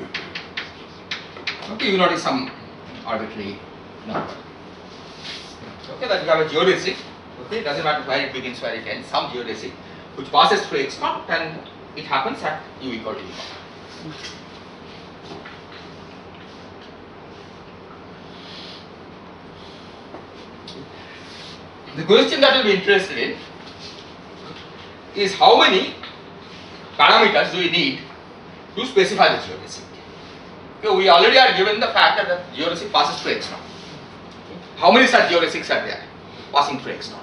Okay, u naught is some arbitrary number. Okay, that you have a geodesic. Okay, it doesn't matter where it begins, where it ends, some geodesic which passes through x naught and it happens at u equal to u naught. The question that we'll be interested in is how many parameters do we need to specify the geodesic. Okay, we already are given the fact that the geodesic passes through x naught. Okay. How many such geodesics are there passing through x naught?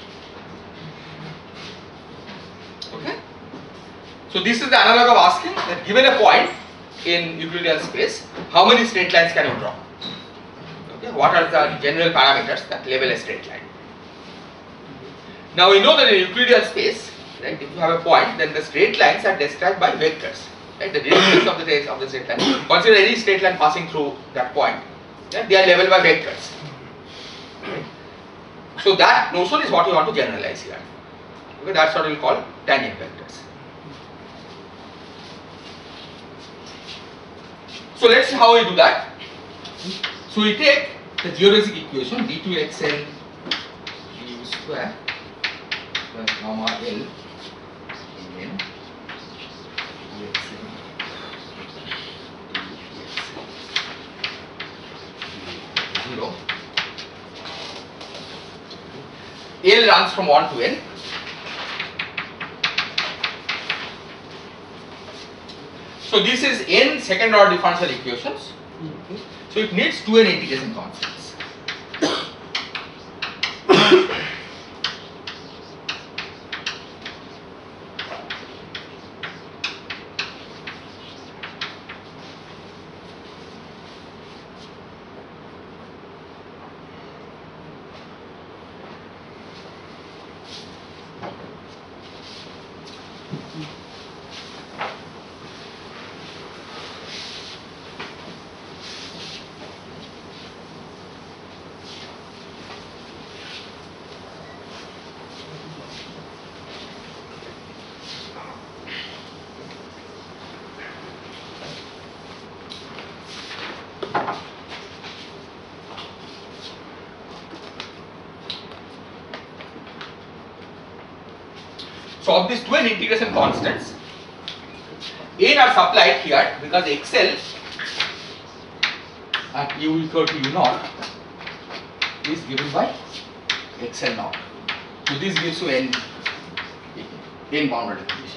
Okay. So this is the analog of asking that given a point in Euclidean space, how many straight lines can you draw? Okay. What are the general parameters that label a straight line? Now we know that in Euclidean space, right, if you have a point, then the straight lines are described by vectors. Right, the directions of the of the straight line. Consider any straight line passing through that point. Right, they are labeled by vectors. Right. So that notion is what we want to generalize here. Okay, that's what we will call tangent vectors. So let's see how we do that. So we take the geodesic equation d two x l u square plus gamma l in n dxl zero. L runs from one to n. So this is n second order differential equations. So it needs two n integration constants. So of these two n integration constants, n are supplied here because xl at u equal to u naught is given by xl naught. So this gives you n, n boundary conditions.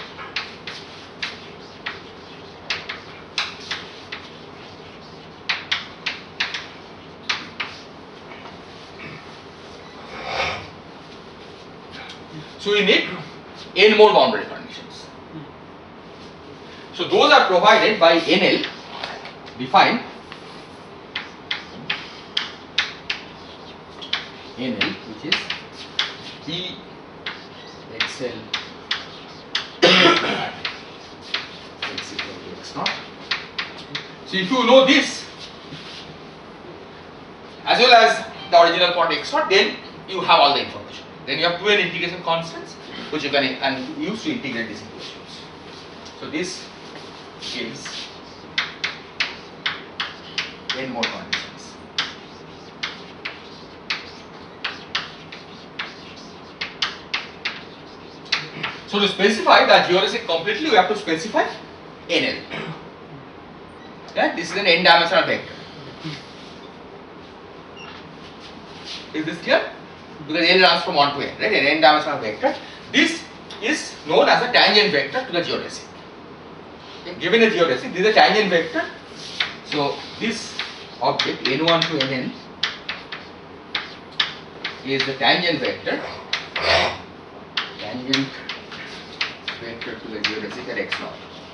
So we need n more boundary conditions. So those are provided by N L defined N L, which is d xl at x equal to x naught. So if you know this as well as the original point x naught, then you have all the information. Then you have two n integration constants which you can and use to integrate these equations. So this gives n more conditions. So to specify the geodesic completely, we have to specify N L. Right? This is an n-dimensional vector. Is this clear? Because n runs from one to n, right? An n-dimensional vector. This is known as a tangent vector to the geodesic. Okay. Given a geodesic, this is a tangent vector. So this object n one to N is the tangent vector. Tangent vector to the geodesic at x naught.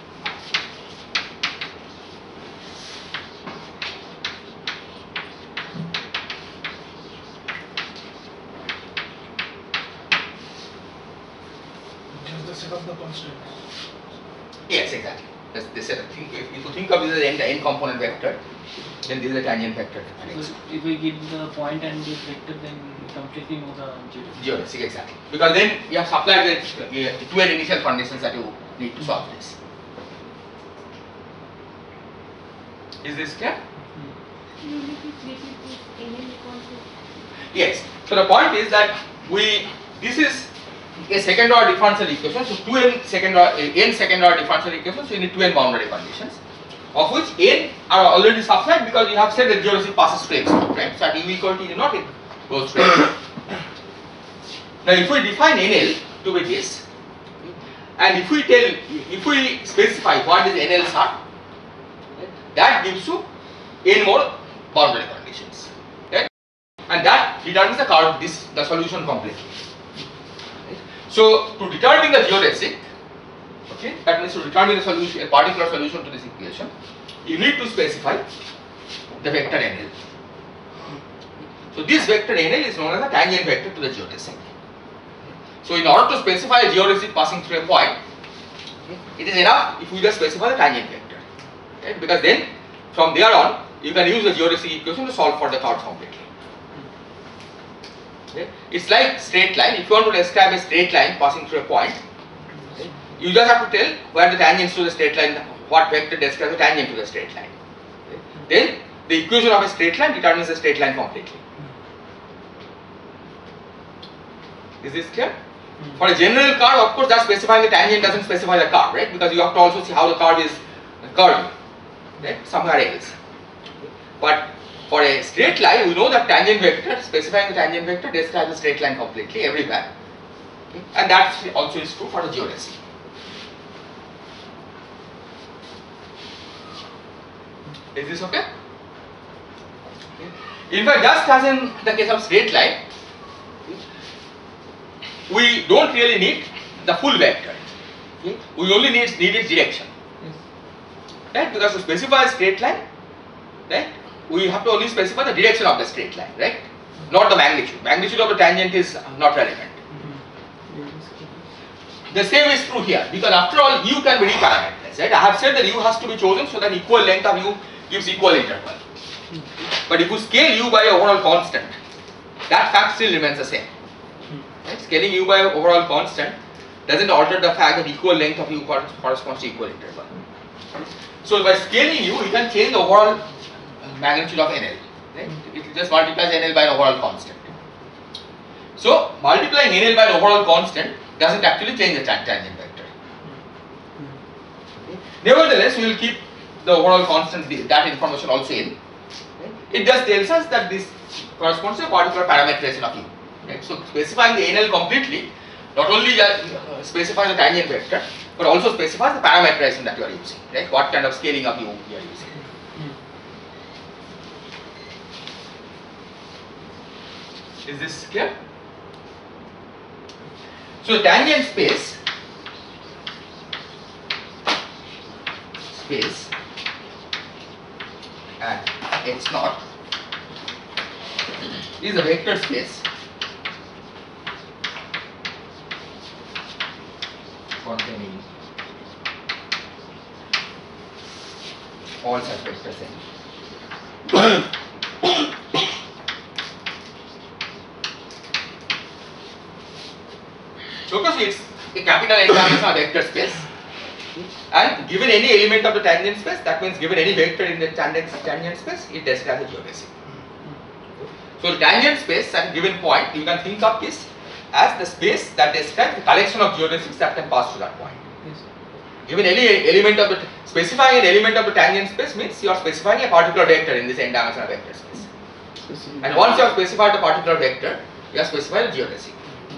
Just the set of the constants. Yes, exactly. That's this is think if, if you think of this as n, n component vector, then this is a tangent vector at x. So if we give the point and this vector, then we completely know the geodesic. Geodesic, exactly. Because then you have supplied the uh, two initial conditions that you need to solve this. Is this clear? You need to split it with N L equal to. Yes. So the point is that we this is a second order differential equation. So two n second order n second order differential equations. So you need two n boundary conditions, of which n are already supplied because you have said that geodesic passes through x naught, right? So at u equal to u naught it goes through x naught. Now if we define N L to be this, and if we tell if we specify what is N Ls are, that gives you n more boundary conditions, right? And that determines the curve, this the solution completely. Right? So to determine the geodesic, okay, that means to determine the solution, a particular solution to this equation, you need to specify the vector N L. So this vector N L is known as a tangent vector to the geodesic. So in order to specify a geodesic passing through a point, it is enough if we just specify the tangent vector, right? Because then from there on you can use the geodesic equation to solve for the curve completely. Okay? It's like straight line. If you want to describe a straight line passing through a point, okay, you just have to tell where the tangents to the straight line, what vector describes the tangent to the straight line. Okay? Then the equation of a straight line determines the straight line completely. Is this clear? For a general curve, of course, that specifying the tangent doesn't specify the curve, right? Because you have to also see how the curve is curved, right? Somewhere else. But for a straight line, we know that tangent vector, specifying the tangent vector describes the straight line completely everywhere. Okay? And that also is true for the geodesic. Is this okay? Okay. In fact, just as in the case of straight line, we don't really need the full vector. Okay? We only need needed direction. Right? Because to specify a straight line, right, we have to only specify the direction of the straight line, right? Not the magnitude. Magnitude of the tangent is not relevant. The same is true here, because after all u can be reparameterized, right? I have said that u has to be chosen so that equal length of u gives equal interval. But if you scale u by overall constant, that fact still remains the same. Right? Scaling u by overall constant doesn't alter the fact that equal length of u corresponds to equal interval. So by scaling u, you can change the overall magnitude of N L. Right? It just multiplies N L by an overall constant. So multiplying N L by an overall constant doesn't actually change the tangent vector. Okay. Nevertheless, we will keep the overall constant, that information also in. Right? It just tells us that this corresponds to a particular parameterization of u. Right? So specifying the N L completely not only uh, specifies the tangent vector, but also specifies the parameterization that you are using. Right? What kind of scaling of u you are using. Is this clear? So the tangent space space at x naught is a vector space containing all such vectors n. So it's a capital N dimensional of vector space, and given any element of the tangent space, that means given any vector in the tangent, tangent space, it describes a geodesic. So the tangent space at a given point, you can think of this as the space that describes the collection of geodesics that can pass through that point. Given any element of the, specifying an element of the tangent space means you are specifying a particular vector in this n dimensional vector space. And once you have specified the particular vector, you have specified a geodesic.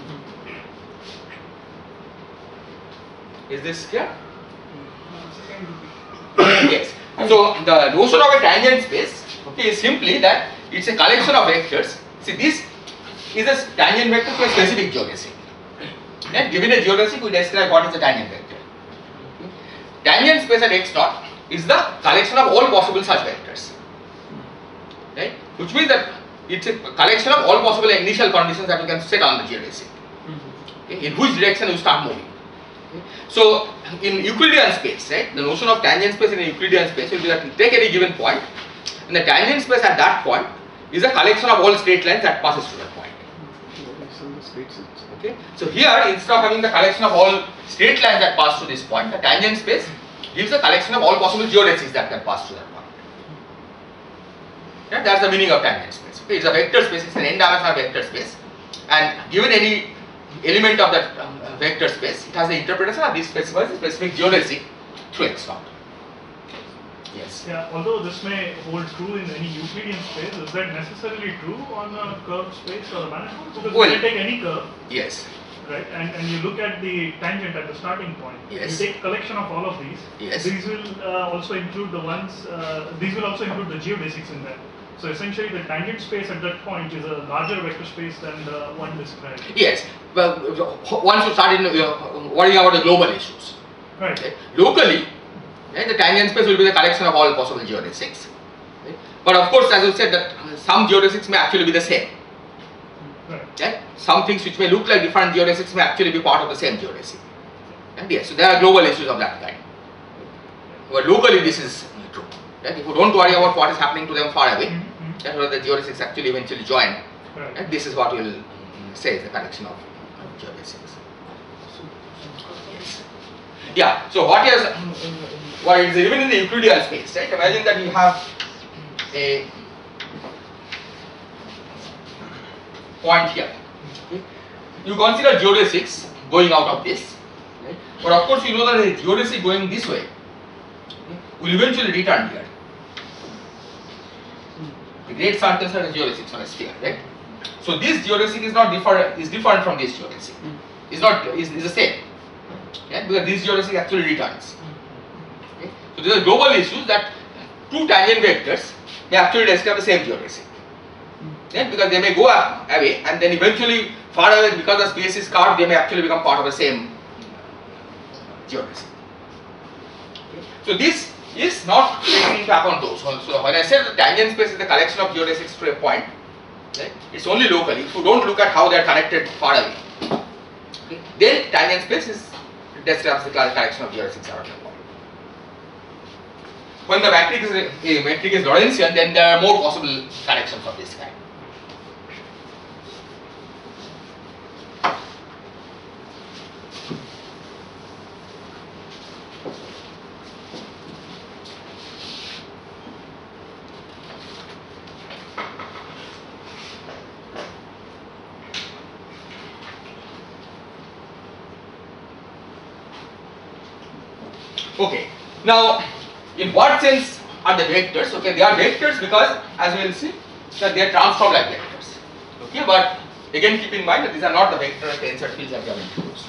Is this clear? Yes. So the notion of a tangent space, okay, is simply that it's a collection of vectors. See, this is a tangent vector to a specific geodesic. Then given a geodesic, we describe what is the tangent vector. Okay. Tangent space at x naught is the collection of all possible such vectors, right? Which means that it's a collection of all possible initial conditions that you can set on the geodesic, okay, in which direction you start moving. Okay. So in Euclidean space, right, the notion of tangent space in a Euclidean space will be that you take any given point, and the tangent space at that point is a collection of all straight lines that passes through that point. Okay. So here, instead of having the collection of all straight lines that pass through this point, the tangent space gives a collection of all possible geodesics that can pass through that point. Yeah, that's the meaning of tangent space. Okay, it's a vector space, it's an n-dimensional vector space, and given any element of that um, vector space, it has the interpretation of this specifies a specific geodesic through x naught. Yes. Yeah, although this may hold true in any Euclidean space, is that necessarily true on a curved space or a manifold? Because Well, you can take any curve, Yes. right, and, and you look at the tangent at the starting point. Yes. You take a collection of all of these. Yes. These will uh, also include the ones, uh, these will also include the geodesics in that. So essentially the tangent space at that point is a larger vector space than the one described. Yes. Well, once you start in, uh, worrying about the global issues, Right. okay, locally, right, the tangent space will be the collection of all possible geodesics. Right? But of course, as you said, that some geodesics may actually be the same. Right. Right? Some things which may look like different geodesics may actually be part of the same geodesic. And yes, so there are global issues of that kind. But locally, this is true. Right? If you don't worry about what is happening to them far away, Mm-hmm. that's where the geodesics actually eventually join. Right. And this is what we will say is the collection of geodesics. Yes. Yeah. So what is what is even in the Euclidean space, right? Imagine that you have a point here. Okay. You consider geodesics going out of this, right? But of course you know that a geodesic going this way, okay, will eventually return here. The great circles are the geodesics on a sphere, right? So this geodesic is not different, is different from this geodesic. It's not is, is the same. Yeah, because this geodesic actually returns. Okay? So these are global issues that two tangent vectors may actually describe the same geodesic. Yeah, because they may go up, away and then eventually far away, because the space is carved, they may actually become part of the same geodesic. Okay? So this is not taking into account those. So when I said the tangent space is the collection of geodesics to a point, right, it's only locally. If you don't look at how they are connected far away, okay, then tangent space is describes the collection of geodesics around the point. When the metric is a, a metric is Lorentzian, then there are more possible connections of this kind. Okay, now in what sense are the vectors? Okay, they are vectors because, as we will see, that they are transform like vectors. Okay, but again keep in mind that these are not the vector tensor fields that we have introduced.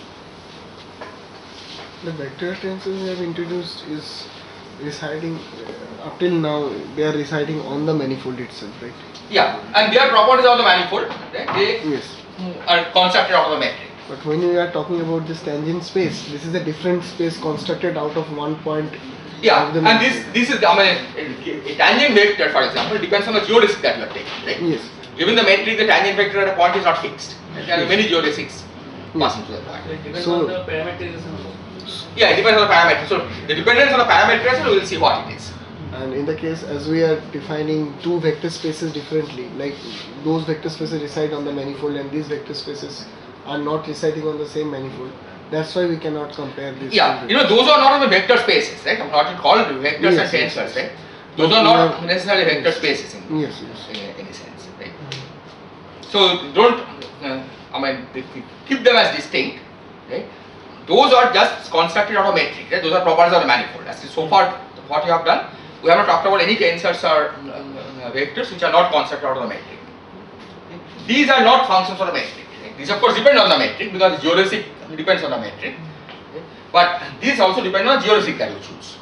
The vector tensors we have introduced is residing uh, up till now. They are residing on the manifold itself, right? Yeah, and their properties of the manifold, right? They Yes. are constructed out of the metric. But when we are talking about this tangent space, this is a different space constructed out of one point. Yeah, of the and this manifold. this is I mean a, a tangent vector, for example, depends on the geodesic that you are taking, right? Yes. Given the metric, the tangent vector at a point is not fixed. Right? There are many geodesics passing through the point. It depends So- on the parameterization. Yeah, it depends on the parameter. So the dependence on the parameterization, we will see what it is. And in the case as we are defining two vector spaces differently, like those vector spaces reside on the manifold and these vector spaces are not residing on the same manifold. That's why we cannot compare these. Yeah, two you know, those are not only vector spaces, right? Not called vectors Yes, and yes, tensors, yes. right? Those But are we not have- necessarily vector spaces in, Yes, yes. in any sense, right? So don't, uh, I mean, if we keep them as distinct, right? Those are just constructed out of metric, right? Those are properties of the manifold. As so far, what you have done, we have not talked about any tensors or uh, vectors which are not constructed out of the metric. Okay? These are not functions of the metric. Right? These of course depend on the metric because geodesic depends on the metric. Okay? But these also depend on the geodesic that you choose.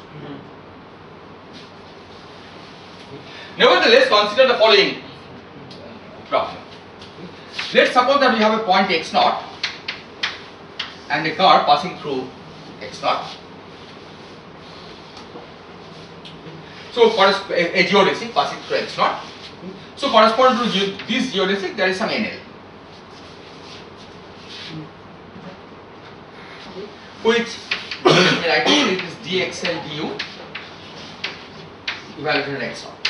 Nevertheless, consider the following problem. Let's suppose that we have a point x naught and a car passing through x naught. So for a, a geodesic passing through x naught. So corresponding to ge this geodesic, there is some N L, which I think it is dxl du evaluated at x naught.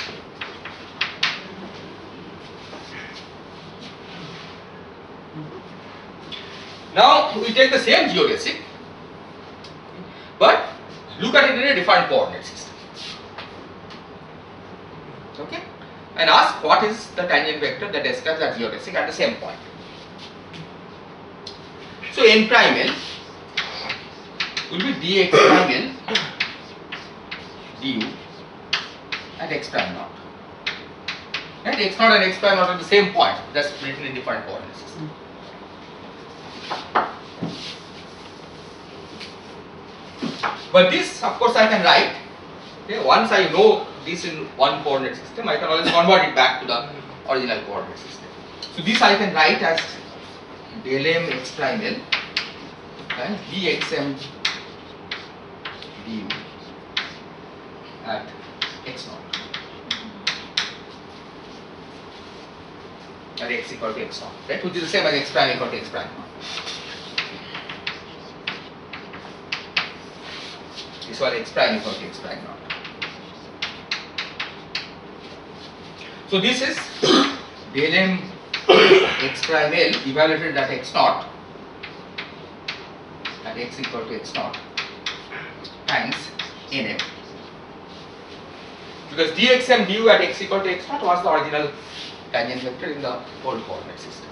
Now we take the same geodesic, but look at it in a different coordinate system. Okay, and ask what is the tangent vector that describes that geodesic at the same point. So n prime l will be dx prime l du at x prime naught. Right? X naught and x prime naught at the same point, just written in different coordinate system. But this, of course, I can write. Okay, once I know this in one coordinate system, I can always convert it back to the original coordinate system. So this I can write as del m x prime l and dxm du at x naught, at x equal to x naught, right? Which is the same as x prime equal to x prime naught. This was x prime equal to x prime naught. So this is del m x prime l evaluated at x naught at x equal to x naught times nm, because dxm du at x equal to x naught was the original tangent vector in the old coordinate system.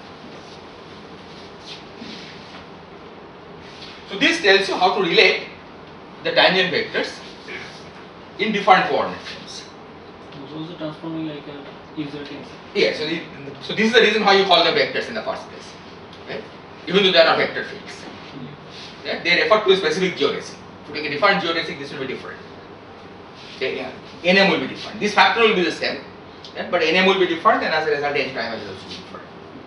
So this tells you how to relate the tangent vectors in different coordinate frames. So also transforming like a exerting. Yeah, so, the, so this is the reason why you call them vectors in the first place, right? Even though they are not vector fields. Yeah, they refer to a specific geodesic. If you take a different geodesic, this will be different. Okay, yeah. Nm will be different. This factor will be the same, yeah, but Nm will be different, and as a result, n prime will also be different.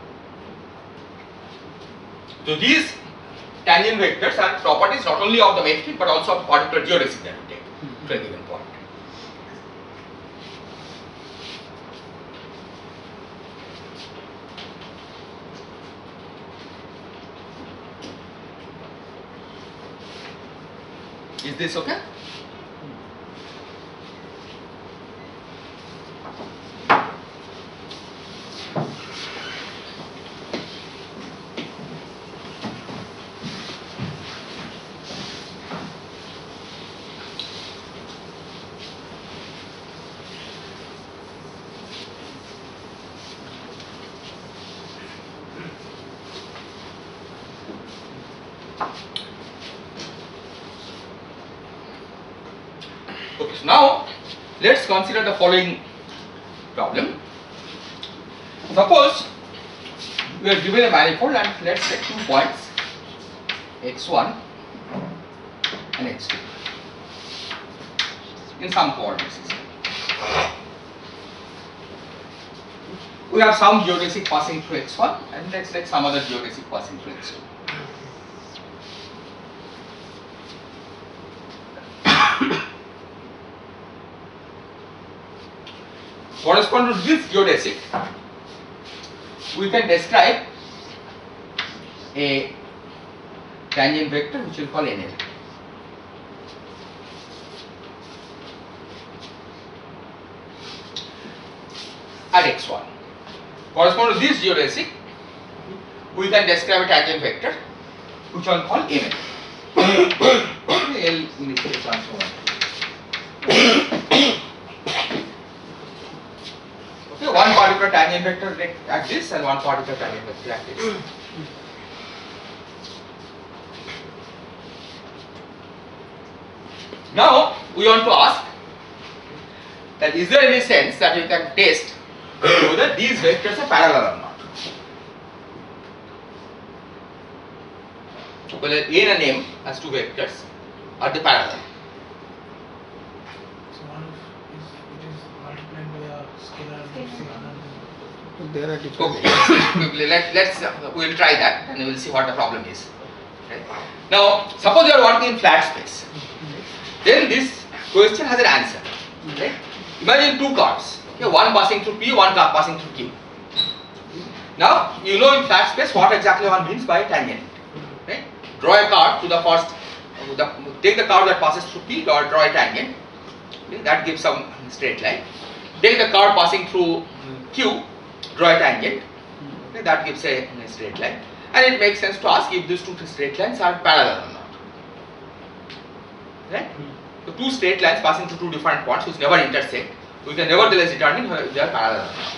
So these tangent vectors are properties not only of the metric but also of particular geodesic that we take to a given point. Is this okay? Okay, so now let's consider the following problem. Suppose we are given a manifold and let's take two points x one and x two in some coordinate system. We have some geodesic passing through x one and let's take some other geodesic passing through x two. Corresponding to this geodesic, we can describe a tangent vector which we will call N L. At x one. Corresponding to this geodesic, we can describe a tangent vector which I will call M L. L in this case transform. Okay, one particular tangent vector at this and one particular tangent vector at this. Now we want to ask that is there any sense that we can test whether these vectors are parallel or not? Whether n and m as two vectors are they parallel? So one is it is multiplied by a scalar and scalar. There are different. Okay, let, let's uh, we will try that and we will see what the problem is. Right? Now, suppose you are working in flat space, then this question has an answer. Right? Imagine two cars, okay, one passing through P, one car passing through Q. Now, you know in flat space what exactly one means by tangent. Right? Draw a curve to the first, uh, the, take the curve that passes through P, or draw a tangent. Okay, that gives some straight line. Take the curve passing through Q, draw a tangent. Okay, that gives a, a straight line. And it makes sense to ask if these two straight lines are parallel or not. Right? So two straight lines passing through two different points which never intersect, we can nevertheless determine whether they are parallel or not.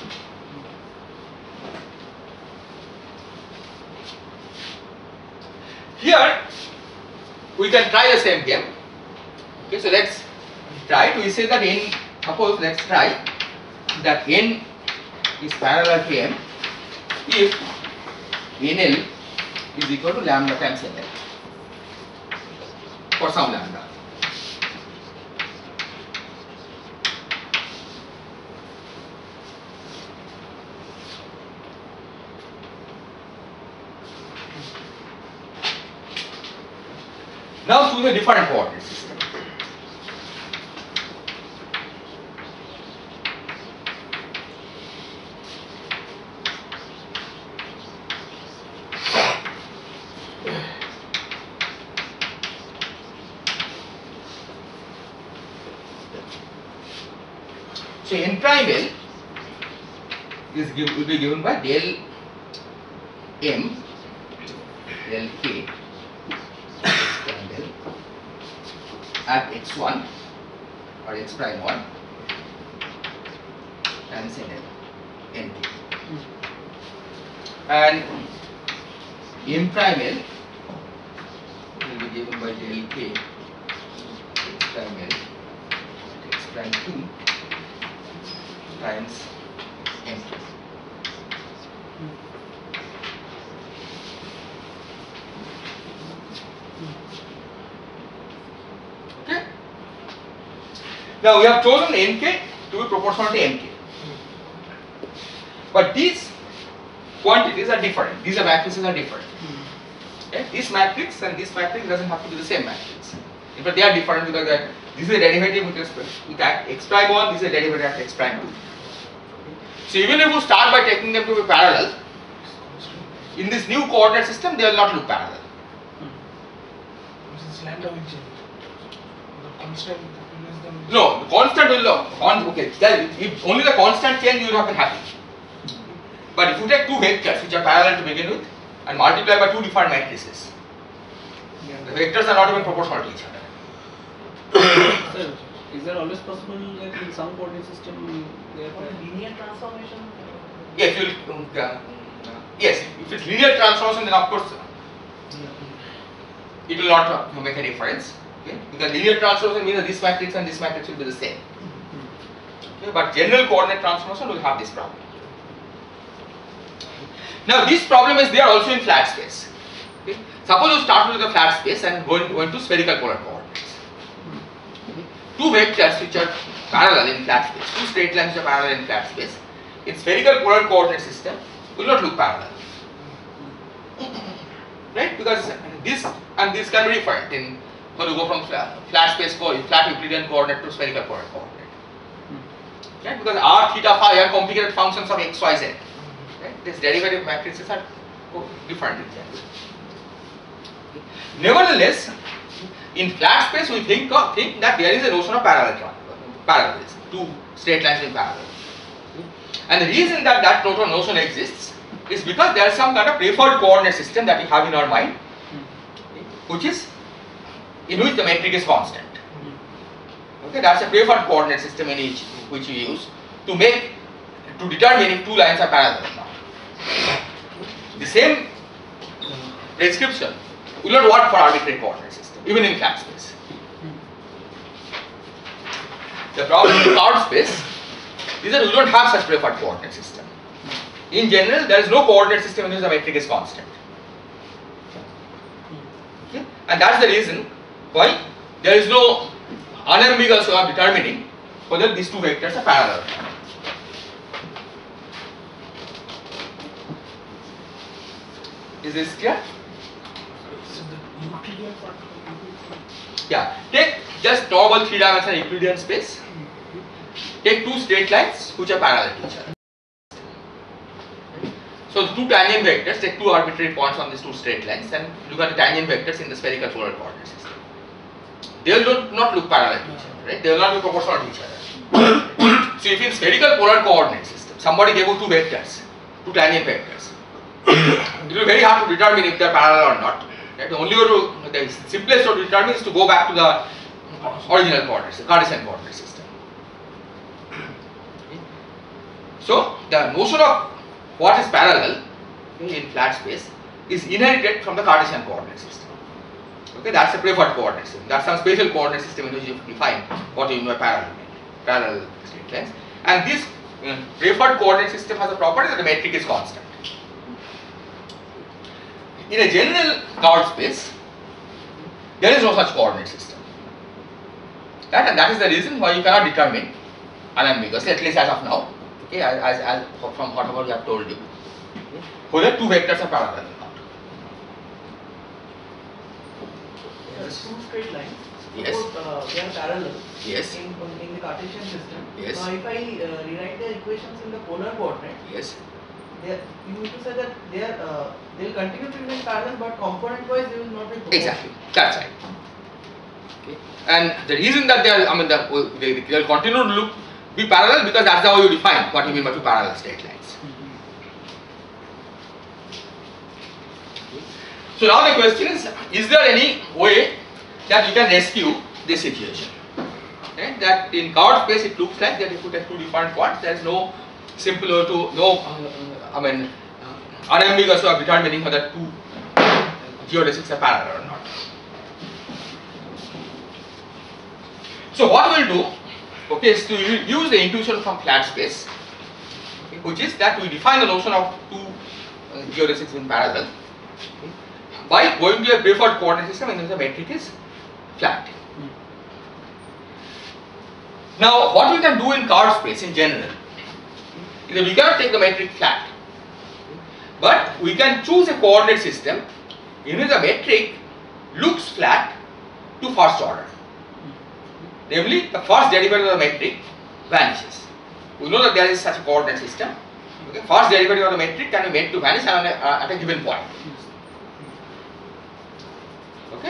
Here, we can try the same game. Okay, so let's try it. We say that n, suppose let's try that n is parallel to m if nl is equal to lambda times nl for some lambda. Now choose a different coordinate system. So n prime L is give, will be given by del m del k at x one or x prime one times n l n k, and m prime L will be given by del k x prime L at x prime two times n k. Okay. Now we have chosen N K to be proportional to M K. But these quantities are different. These are matrices are different. Okay? This matrix and this matrix doesn't have to be the same matrix. In fact, they are different because that this is a derivative with respect with x prime one, this is a derivative at x prime two. So even if you start by taking them to be parallel, in this new coordinate system they will not look parallel. This lambda will change. The constant replace them. No, the constant will not. Con okay, that, if only the constant change, you will have been happy. But if you take two vectors which are parallel to begin with and multiply by two different matrices, Yeah. the vectors are not even proportional to each other. Sir, is there always possible that in some coordinate system they are Linear transformation. Yes, you will. Um, uh, yes, if it's linear transformation, then of course it will not uh, make a difference. Okay? Because linear transformation means that this matrix and this matrix will be the same. Okay? But general coordinate transformation will have this problem. Now this problem is there also in flat space. Okay? Suppose you start with a flat space and go, in, go into spherical polar coordinates. Okay? Two vectors which are parallel in flat space, two straight lines which are parallel in flat space, in spherical polar coordinate system will not look parallel. Right? Because this and this can be different in when you go from flat, flat space co flat Euclidean coordinate to spherical polar coordinate. Right? Because r, theta, phi are complicated functions of x, y, z. Right? These derivative matrices are different in general. Nevertheless, in flat space we think of, think that there is a notion of parallel parallelism, two straight lines in parallel. And the reason that that total notion exists is because there is some kind of preferred coordinate system that we have in our mind, which is in which the metric is constant. Okay, that's a preferred coordinate system in each which we use to make to determine if two lines are parallel or not. The same prescription will not work for arbitrary coordinate system, even in flat space. The problem in curved space is that we don't have such preferred coordinate system. In general, there is no coordinate system in which the metric is constant. Okay? And that's the reason why there is no unambiguous way of determining whether these two vectors are parallel. Is this clear? So the Yeah, take just normal three dimensional Euclidean space. Take two straight lines which are parallel to each other. So the two tangent vectors, take two arbitrary points on these two straight lines and look at the tangent vectors in the spherical polar coordinate system. They will not look parallel to each other, right? They will not be proportional to each other. So if in spherical polar coordinate system, somebody gave you two vectors, two tangent vectors, it will be very hard to determine if they are parallel or not. Right? The only way to, the simplest way to determine is to go back to the original coordinates, the Cartesian coordinate system. So the notion of what is parallel in flat space is inherited from the Cartesian coordinate system. Okay, that's a preferred coordinate system. That's some spatial coordinate system in which you define what you mean by parallel, parallel straight lines. And this uh, preferred coordinate system has a property that the metric is constant. In a general curved space, there is no such coordinate system. That, and that is the reason why you cannot determine unambiguously, at least as of now, okay, as, as, as from whatever we have told you, okay, whether two vectors are parallel or not. Yes. Two straight lines. Yes. Suppose uh, they are parallel. Yes. In, in the Cartesian system. Yes. Now, if I uh, rewrite the equations in the polar coordinate, yes, they are, you need to say that they are uh, they will continue to remain parallel, but component-wise they will not be proportional. exactly. That's right. Okay. And the reason that they are, I mean, the, they they will continue to look be parallel because that's how you define what you mean by two parallel straight lines. So now the question is, is there any way that you can rescue this situation? Right? That in curved space it looks like that if you take two different points, there is no simple way to, no, uh, I mean, uh, unambiguous way of determining whether two geodesics are parallel or not. So what we will do, okay, is to use the intuition from flat space, okay, which is that we define the notion of two uh, geodesics in parallel, okay, by going to a preferred coordinate system in which the metric is flat. Mm. Now, what we can do in curved space in general is that we cannot take the metric flat, but we can choose a coordinate system in which the metric looks flat to first order. Namely, the first derivative of the metric vanishes. We know that there is such a coordinate system. Okay? First derivative of the metric can be made to vanish at a, uh, at a given point. Okay?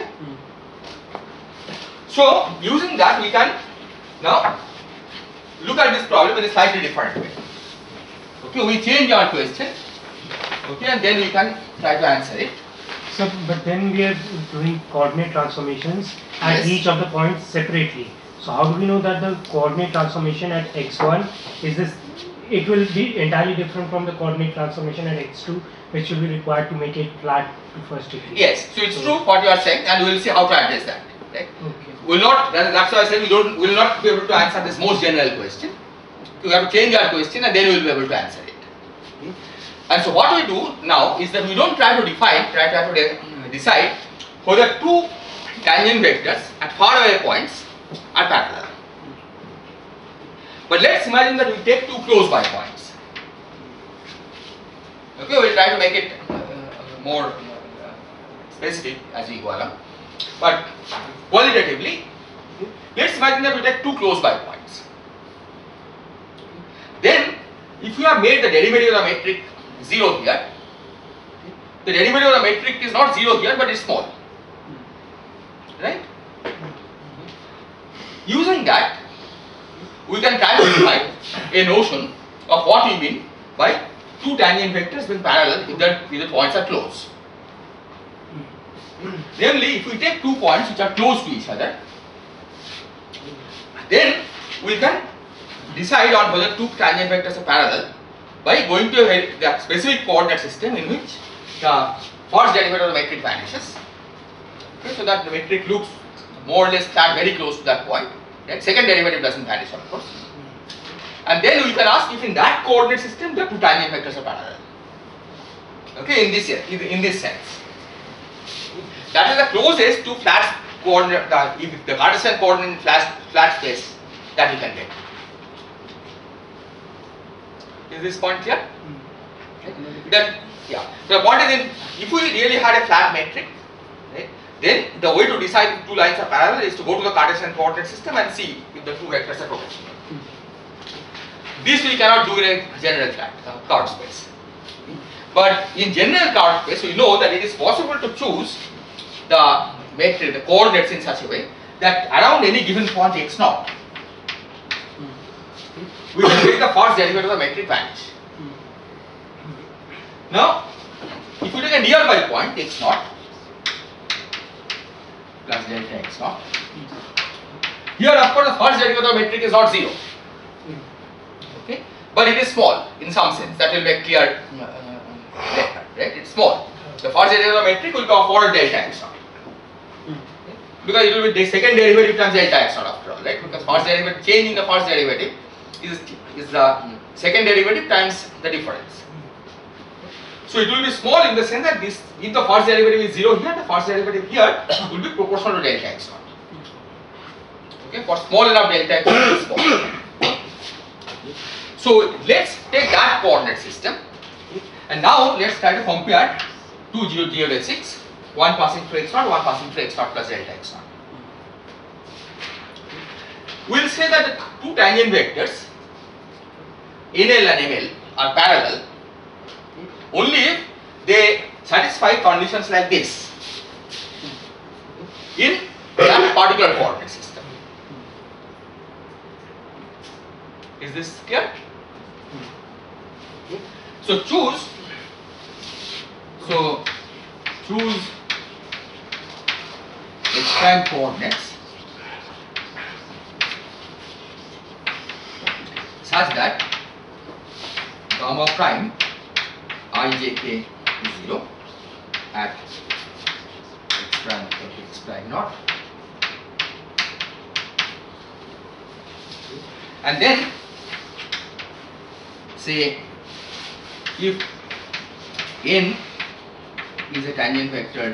So, using that we can now look at this problem in a slightly different way. Okay, we change our question, okay, and then we can try to answer it. So, but then we are doing coordinate transformations at Yes. each of the points separately. So how do we know that the coordinate transformation at x one is this? It will be entirely different from the coordinate transformation at x two, which will be required to make it flat to first degree. Yes, so it's so true what you are saying, and we will see how to address that. Right? Okay. We will not. That, that's why I said we don't. We will not be able to answer this most general question. We have to change our question, and then we will be able to answer it. Okay. And so what we do now is that we don't try to define, try, try to de decide whether two tangent vectors at far away points are parallel. But let's imagine that we take two close by points. Okay, we will try to make it uh, more uh, specific as we go along. But qualitatively, let's imagine that we take two close by points. Then, if you have made the derivative of the metric zero here, the derivative of the metric is not zero here, but it's small. Right? Using that, we can try to define a notion of what we mean by two tangent vectors being parallel if the, if the points are close. Namely, if we take two points which are close to each other, then we can decide on whether two tangent vectors are parallel by going to a the specific coordinate system in which the first derivative of the metric vanishes. Okay, so that the metric looks more or less flat, very close to that point. Right? Second derivative doesn't vanish, of course. And then we can ask if in that coordinate system the two tangent vectors are parallel. Okay, in this in this sense. That is the closest to flat coordinate, the, the Cartesian coordinate in flat, flat space that we can get. Is this point clear? Okay. That, yeah. So the point is, in, if we really had a flat metric, right, then the way to decide if two lines are parallel is to go to the Cartesian coordinate system and see if the two vectors are proportional. This we cannot do in a general flat uh, curved space. But in general curved space, we know that it is possible to choose the metric, the coordinates in such a way that around any given point x naught, we will take the first derivative of the metric vanish. Now, if you take a nearby point x naught plus delta x naught, here of course the first derivative of the metric is not zero, okay, but it is small in some sense. That will make clear uh, later, right? It's small. The first derivative of the metric will come for delta x naught, okay? Because it will be the second derivative times delta x naught after all, right? Because first derivative, change in the first derivative is is the second derivative times the difference. So it will be small in the sense that this, if the first derivative is zero here, the first derivative here will be proportional to delta x naught. Okay, for small enough delta x naught is small. So let's take that coordinate system, and now let's try to compare two geo geodesics, one passing through x naught, one passing through x naught plus delta x naught. We'll say that the two tangent vectors N L and M L are parallel only if they satisfy conditions like this in that particular coordinate system. Is this clear? So choose, so choose x prime coordinates such that gamma prime ijk is zero at x prime equal to x prime naught, and then say if n is a tangent vector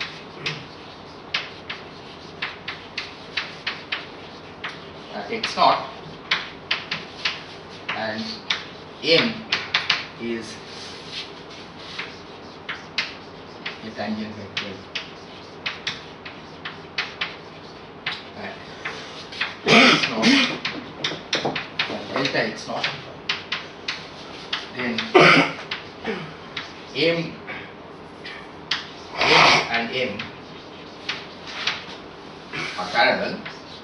at x naught and m is a tangent vector at x naught and delta x naught, then m, m and m are parallel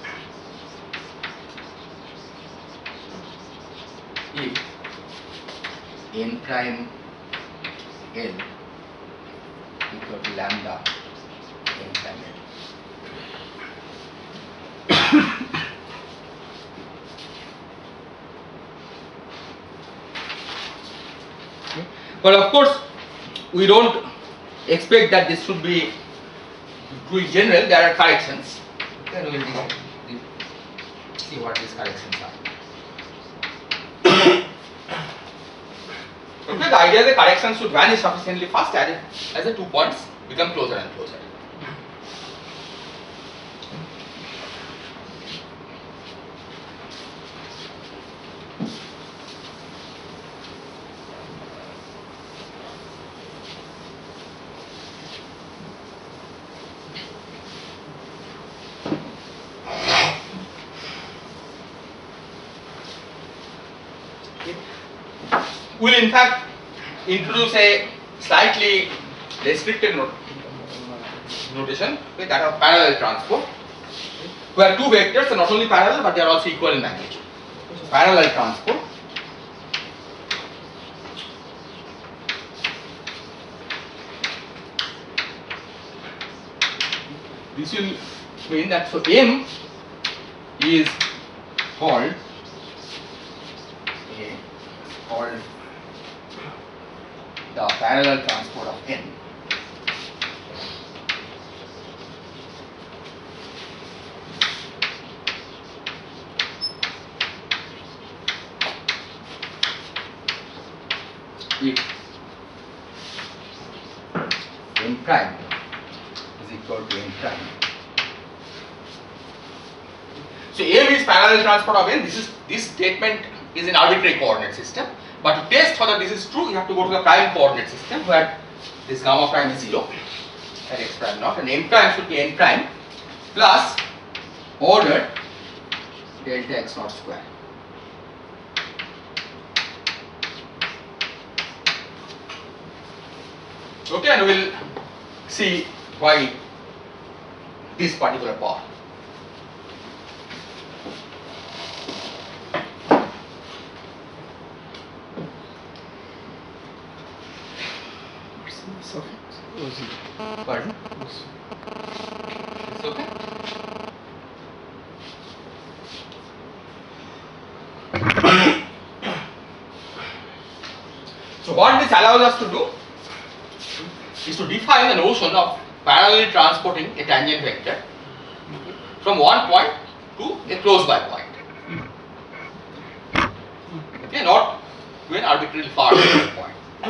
if n prime l equal to lambda n prime l. Okay. But of course, we don't expect that this should be true in general. There are corrections. Then we will see what these corrections are. Okay, the idea is the corrections should vanish sufficiently fast as, as the two points become closer and closer. We will in fact introduce a slightly restricted not notation, okay, that of parallel transport, where two vectors are not only parallel but they are also equal in magnitude. So parallel transport this will mean that so M is called a called the parallel transport of N. If n prime is equal to n prime. So M is parallel transport of N. This is this statement is an arbitrary coordinate system. But to test whether this is true, you have to go to the prime coordinate system where this gamma prime is zero. at x prime naught, and n prime should be n prime plus order delta x naught square. Okay, and we will see why this particular power. Pardon? It's okay. So what this allows us to do is to define the notion of parallelly transporting a tangent vector from one point to a close by point. Okay, not to an arbitrarily far away point.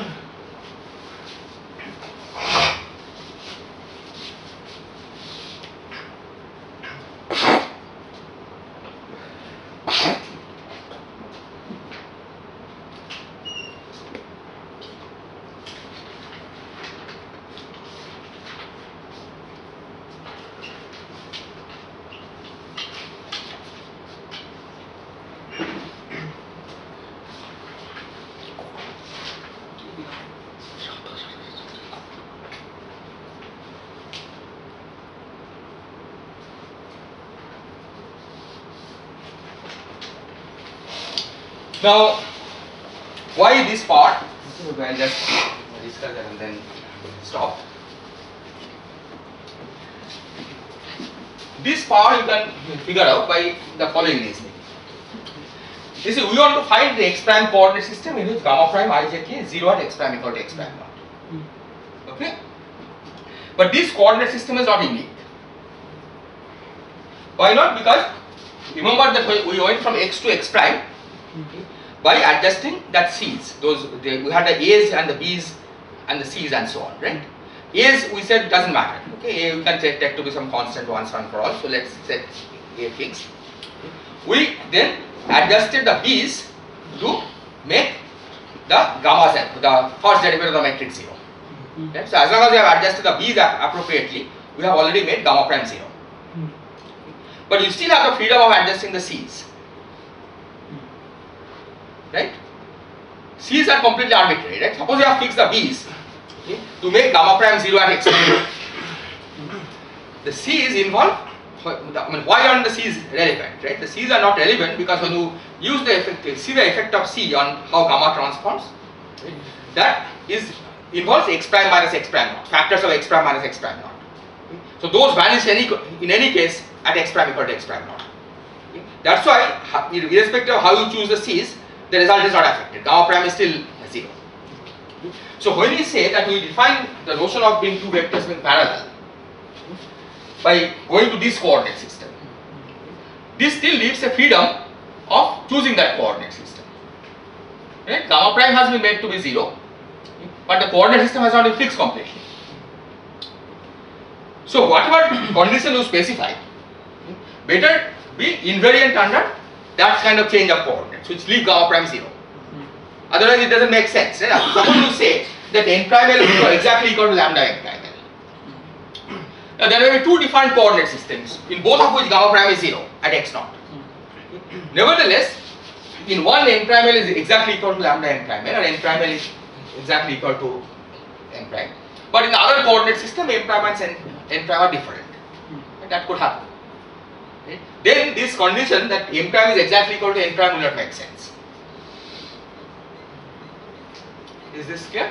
Now, why this part? Okay, I'll just discuss that and then stop. This part you can figure out by the following reasoning. You see, we want to find the x prime coordinate system in which gamma prime ijk is zero at x prime equal to x prime naught. Okay? But this coordinate system is not unique. Why not? Because remember that we went from x to x prime by adjusting that c's. Those they, we had the a's and the b's and the c's and so on, right? A's we said doesn't matter. Okay, A we can set that to be some constant once and for all. So let's set a fixed. We then adjusted the b's to make the gamma set, the first derivative of the matrix zero. Right? So as long as we have adjusted the b's appropriately, we have already made gamma prime zero. But you still have the freedom of adjusting the c's. Right? C's are completely arbitrary, right? Suppose you have fixed the b's, okay, to make gamma prime zero at x prime. The c's involved, I mean, why aren't the c's relevant, right? The c's are not relevant because when you use the effect, see the effect of c on how gamma transforms, right? That is involves x prime minus x prime naught, factors of x prime minus x prime naught. Okay? So those vanish any, in any case at x prime equal to x prime naught. Okay? That's why, irrespective of how you choose the c's, the result is not affected. Gamma prime is still zero. So when we say that we define the notion of being two vectors being parallel by going to this coordinate system, this still leaves a freedom of choosing that coordinate system. Right? Gamma prime has been made to be zero, but the coordinate system has not been fixed completely. So whatever condition you specify, better be invariant under that kind of change of coordinates, which leave gamma prime zero. Otherwise, it doesn't make sense. Right? Suppose you say that n prime L is exactly equal to lambda n prime L. Now, there will be two different coordinate systems, in both of which gamma prime is zero at x naught. Nevertheless, in one n prime L is exactly equal to lambda n prime L, or n prime L is exactly equal to n prime. But in the other coordinate system, n prime and n, n prime are different. And that could happen. Right? Then this condition that n prime is exactly equal to n prime will not make sense. Is this clear?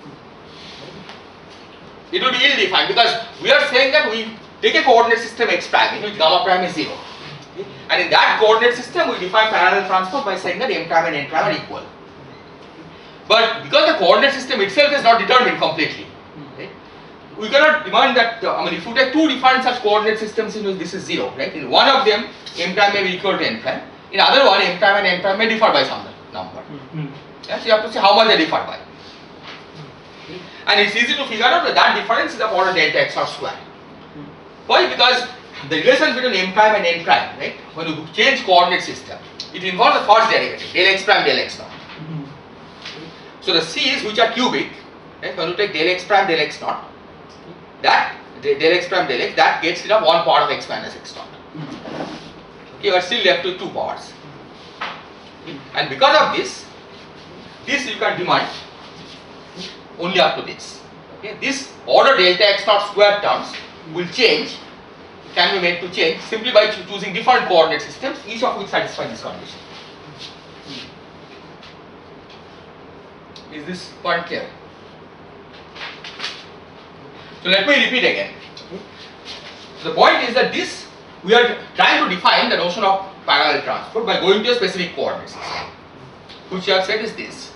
It will be ill-defined because we are saying that we take a coordinate system x prime in which gamma prime is zero. Okay? And in that coordinate system we define parallel transport by saying that m prime and n prime are equal. But because the coordinate system itself is not determined completely, right? We cannot demand that, uh, I mean, if you take two different such coordinate systems in which this is zero, right? In one of them, m prime may be equal to n prime. In other one, m prime and n prime may differ by some number. Mm-hmm. Yeah, so you have to see how much they differ by. Okay? And it's easy to figure out that that difference is of order delta x naught square. Mm-hmm. Why? Because the relation between m prime and n prime, right? When you change coordinate system, it involves the first derivative, del x prime, del x naught. Mm-hmm. Okay? So the c's which are cubic, right? When you take del x prime, del x naught, that the del x prime del x, that gets rid of one part of x minus x naught. Okay, you are still left with two parts. Okay. And because of this, this you can demand only up to this. Okay. This order delta x naught square terms will change, can be made to change simply by cho choosing different coordinate systems, each of which satisfy this condition. Is this point clear? So let me repeat again. So the point is that this, we are trying to define the notion of parallel transport by going to a specific coordinate system, which I have said is this.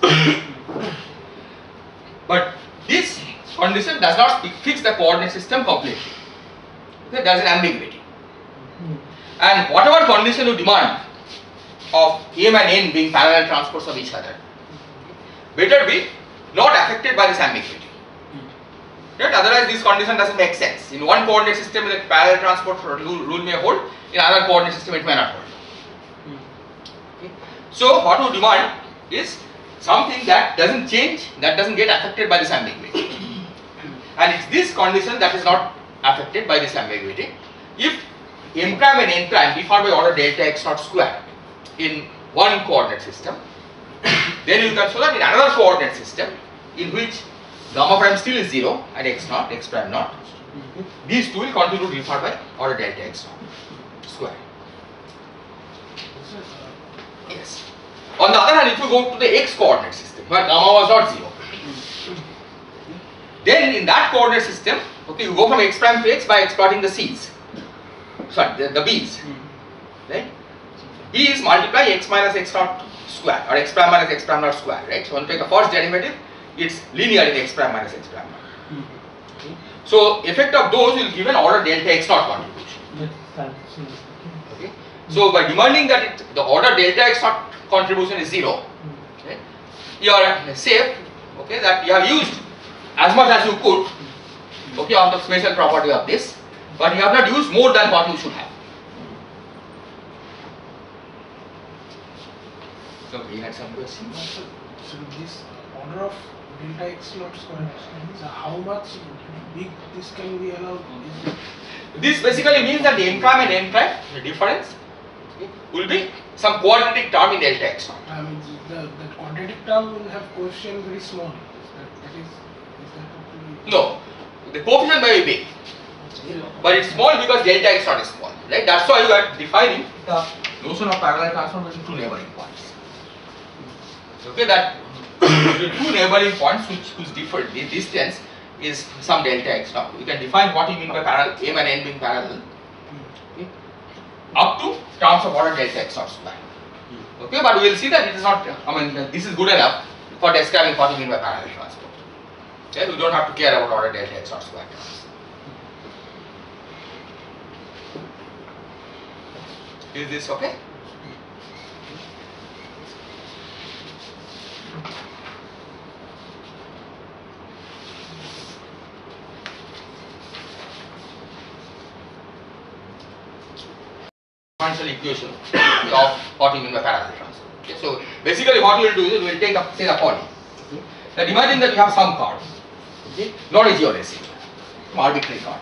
But this condition does not fix the coordinate system completely. Okay, there is an ambiguity. And whatever condition you demand of m and n being parallel transports of each other, better be not affected by this ambiguity. Right? Otherwise, this condition doesn't make sense. In one coordinate system, the parallel transport rule, rule may hold. In another coordinate system, it may not hold. Okay. So, what we demand is something that doesn't change, that doesn't get affected by this ambiguity. And it's this condition that is not affected by this ambiguity. If m prime and n prime differ by order delta x naught square in one coordinate system, then you can show that in another coordinate system in which gamma prime still is zero at x naught, x prime naught, these two will continue to differ by order delta x naught square. Yes. On the other hand, if you go to the x coordinate system where gamma was not zero, then in that coordinate system, okay, you go from x prime to x by exploiting the c's, sorry, the, the b's, right? B is multiply x minus x naught square or x prime minus x prime naught square, right? So when you take the first derivative, it's linear in x prime minus x prime naught. Okay. So effect of those will give an order delta x naught contribution. Okay. So by demanding that it, the order delta x naught contribution is zero, okay, you are safe, okay, that you have used as much as you could, okay, on the special property of this, but you have not used more than what you should have. So we had some questions. So this order of delta x naught square, so how much big this can be allowed? Is it This basically means that the m prime and n prime, the difference, okay, will be some quadratic term in delta x naught. I mean, the, the quadratic term will have coefficient very small. That, that is, is that actually? No, the coefficient may be big, but it's small because delta x naught is small, right? That's why you are defining the notion of parallel transform between two neighboring points. Okay, that the two neighboring points which, which differ, the distance is some delta x naught. You can define what you mean by parallel, m and n being parallel, okay, up to terms of order delta x naught square. Okay, but we will see that it is not, I mean, this is good enough for describing what you mean by parallel transport. Okay, we don't have to care about order delta x naught square terms. Is this okay? Differential equation of what you mean by parallel transport. Okay, so basically what we will do is we will take the, say the following. Okay. Now imagine that you have some card, okay, not a geodesic, some arbitrary card.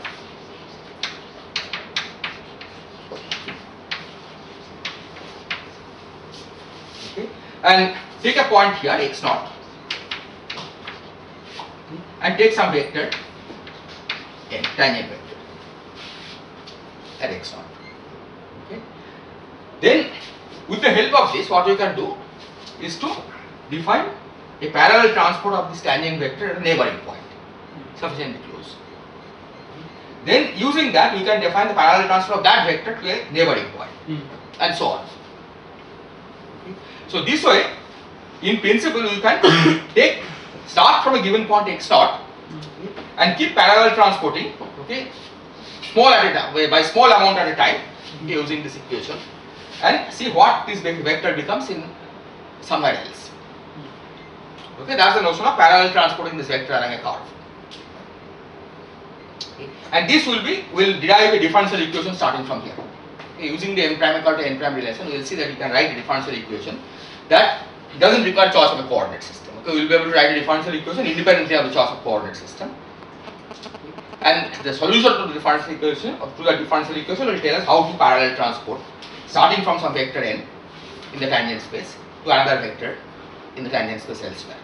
Okay, and take a point here x naught, okay, and take some vector n, tangent vector at x naught. Then, with the help of this, what we can do is to define a parallel transport of this tangent vector at a neighboring point, sufficiently close. Then, using that, we can define the parallel transport of that vector to a neighboring point, mm. and so on. Okay. So, this way, in principle, we can take start from a given point x naught, okay, and keep parallel transporting, okay, small at a time, by small amount at a time, okay, using this equation, and see what this vector becomes in somewhere else. Okay, that's the notion of parallel transporting this vector along a curve. Okay. And this will be, will derive a differential equation starting from here. Okay, using the m prime equal to n prime relation, we will see that we can write a differential equation that doesn't require choice of a coordinate system. Okay, we will be able to write a differential equation independently of the choice of coordinate system. Okay. And the solution to the differential equation, or to the differential equation, will tell us how to parallel transport, starting from some vector n in the tangent space to another vector in the tangent space elsewhere.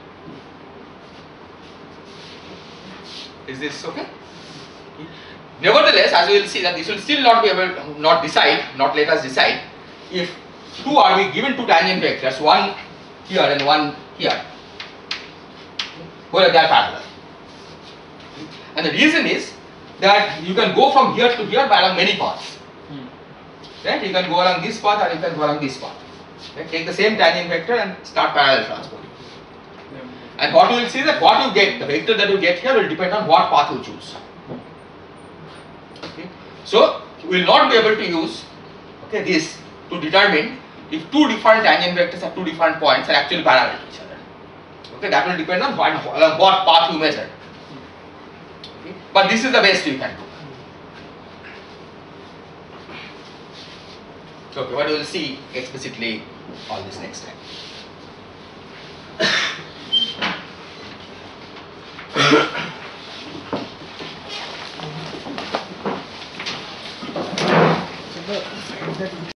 Is this okay? Nevertheless, as we will see, that this will still not be able to not decide, not let us decide if two are we given two tangent vectors, one here and one here, whether they are parallel. And the reason is that you can go from here to here by along many paths. Right? You can go along this path or you can go along this path. Right? Take the same tangent vector and start parallel transporting. And what you will see that what you get, the vector that you get here will depend on what path you choose. Okay. So we will not be able to use okay, this to determine if two different tangent vectors at two different points are actually parallel to each other. Okay, that will depend on what, uh, what path you measure. Okay. But this is the best you can do. Okay, but we will see explicitly all this next time. So the, that